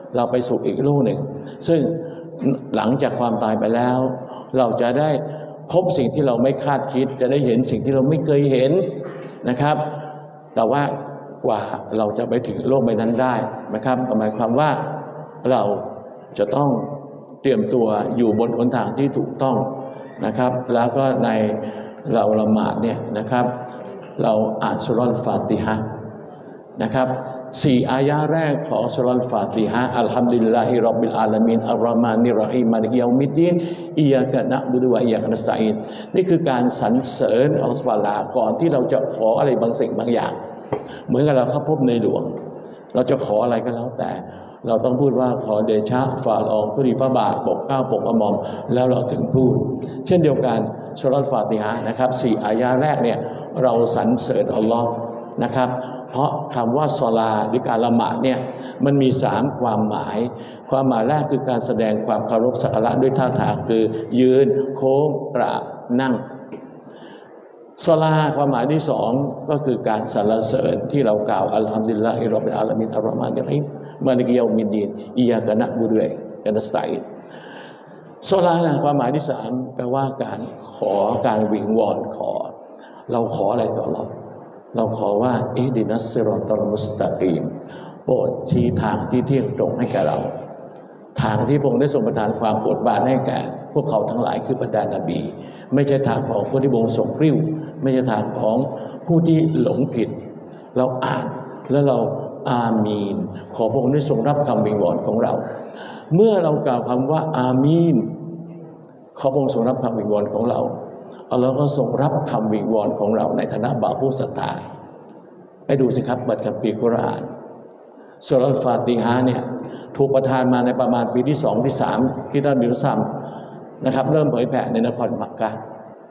เราไปสู่อีกโลกหนึ่งซึ่งหลังจากความตายไปแล้วเราจะได้พบสิ่งที่เราไม่คาดคิดจะได้เห็นสิ่งที่เราไม่เคยเห็นนะครับแต่ว่ากว่าเราจะไปถึงโลกใบนั้นได้นะครับหมายความว่าเราจะต้องเตรียมตัวอยู่บนหนทางที่ถูกต้องนะครับแล้วก็ในเราละหมาดเนี่ยนะครับเราอ่านสุเราะห์ฟาติฮะห์นะครับ4อายะแรกของสุเราะห์ฟาติฮะห์อัลฮัมดุลิลลาฮิร็อบบิลอาลามีนอัรเราะห์มานิรเราะฮีมมาลิกยอมิดดีนอิยากะนะบุดุวะอิยากะนัสตะอีนนี่คือการสรรเสริญอัลเลาะห์ซุบฮานะฮูวะตะอาลาก่อนที่เราจะขออะไรบางสิ่งบางอย่างเหมือนกับเราเข้าพบในหลวงเราจะขออะไรก็แล้วแต่เราต้องพูดว่าขอเดชะฝ่าละอองธุลีพระบาทปกเกล้าปกกระหม่อมแล้วเราถึงพูดเช่นเดียวกันสุเราะห์ฟาติฮะห์นะครับ4อายะแรกเนี่ยเราสรรเสริญอัลลอฮ์นะครับเพราะคำว่าศอลาหรือการละหมาดเนี่ยมันมี3ความหมายความหมายแรกคือการแสดงความเคารพสักการะด้วยท่าทางคือยืนโค้งกราบนั่งศอลาความหมายที่2ก็คือการสรรเสริญที่เรากล่าวอัลฮัมดุลิลลาฮิร็อบบิลอาลามีนอัรเราะห์มานิรเราะฮีมมาลิกยอมิดดีนอิยากะนะบุดุวะอิยากะนัสตะอีนศอลาความหมายที่3แปลว่าการขอการวิงวอนขอเราขออะไรต่อเราขอว่าอิห์ดินัสซิรอตัลมุสตะกีมโปรดชี้ทางที่เที่ยงตรงให้แก่เราทางที่พระองค์ได้ทรงประทานความโปรดปรานให้แก่พวกเขาทั้งหลายคือบรรดานบีไม่ใช่ทางของผู้ที่พระองค์ทรงกริ้วไม่ใช่ทางของผู้ที่หลงผิดเราอ่านแล้วเราอามีนขอพระองค์ได้ทรงรับคำวิงวอนของเราเมื่อเรากล่าวคำว่าอามีนขอพระองค์ทรงรับคำวิงวอนของเราอัลลอฮ์ก็ทรงรับคำวิงวอนของเราในฐานะบ่าวผู้ศรัทธาไปดูสิครับบัตรคัมภีร์กุรอานสุเราะห์ฟาติฮะห์เนี่ยถูกประทานมาในประมาณปีที่2ที่3ที่ท่านบิลซัมนะครับเริ่มเผยแผ่ในนครมักกะห์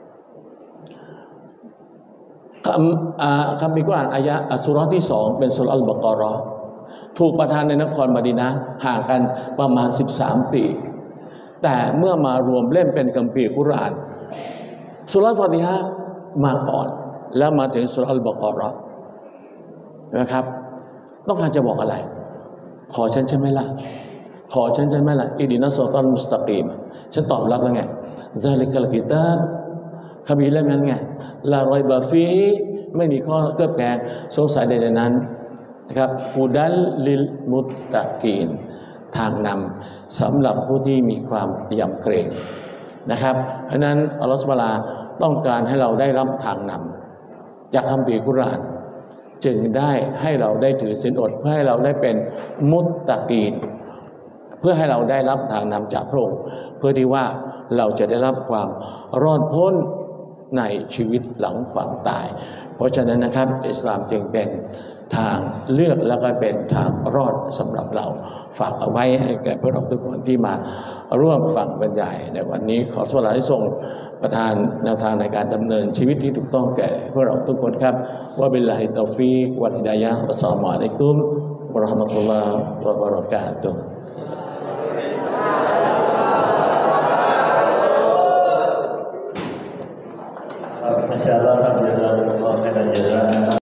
คำมีกุรอานอายะสุเราะห์ที่2เป็นสุเราะห์อัลบะเกาะเราะห์ถูกประทานในนครมะดีนะห์ห่างกันประมาณ13ปีแต่เมื่อมารวมเล่มเป็นคัมภีร์กุรอานสุเราะห์ฟาติฮะห์มาก่อนแล้วมาถึงสุเราะห์อัลบะเกาะเราะห์นะครับต้องการจะบอกอะไรขอฉันใช่ไหมล่ะขอฉันใช่ไหมล่ะอิดินัสซิรอตัลมุสตะกีมฉันตอบรับแล้วไงซาลิกัลกิตาบคัมภีร์เล่มนั้นไงลารอยบะฟีไม่มีข้อเคลือบแคลงสงสัยใดๆนั้นนะครับฮูดัลลิลมุตตะกีนทางนำสำหรับผู้ที่มีความยำเกรงนะครับเพราะนั้นอัลลอฮฺซุบฮานะฮูวะตะอาลาต้องการให้เราได้รับทางนำจากคัมภีร์กุรอานจึงได้ให้เราได้ถือศีลอดเพื่อให้เราได้เป็นมุตตะกีนเพื่อให้เราได้รับทางนำจากพระองค์เพื่อที่ว่าเราจะได้รับความรอดพ้นในชีวิตหลังความตายเพราะฉะนั้นนะครับอิสลามจึงเป็นทางเลือกแล้วก็เป็นทางรอดสำหรับเราฝากเอาไว้ให้แก่พวกเราทุกคนที่มาร่วมฟังบรรยายในวันนี้ขอสวรรค์ให้ทรงประทานแนวทางในการดำเนินชีวิตที่ถูกต้องแก่พวกเราทุกคนครับวะบิลลาฮิตตอฟีกวัลฮิดายะฮ์อัสสลามุอะลัยกุมวะเราะห์มะตุลลอฮ์วะบะเราะกาตุฮ์ Masya Allah, alhamdulillah.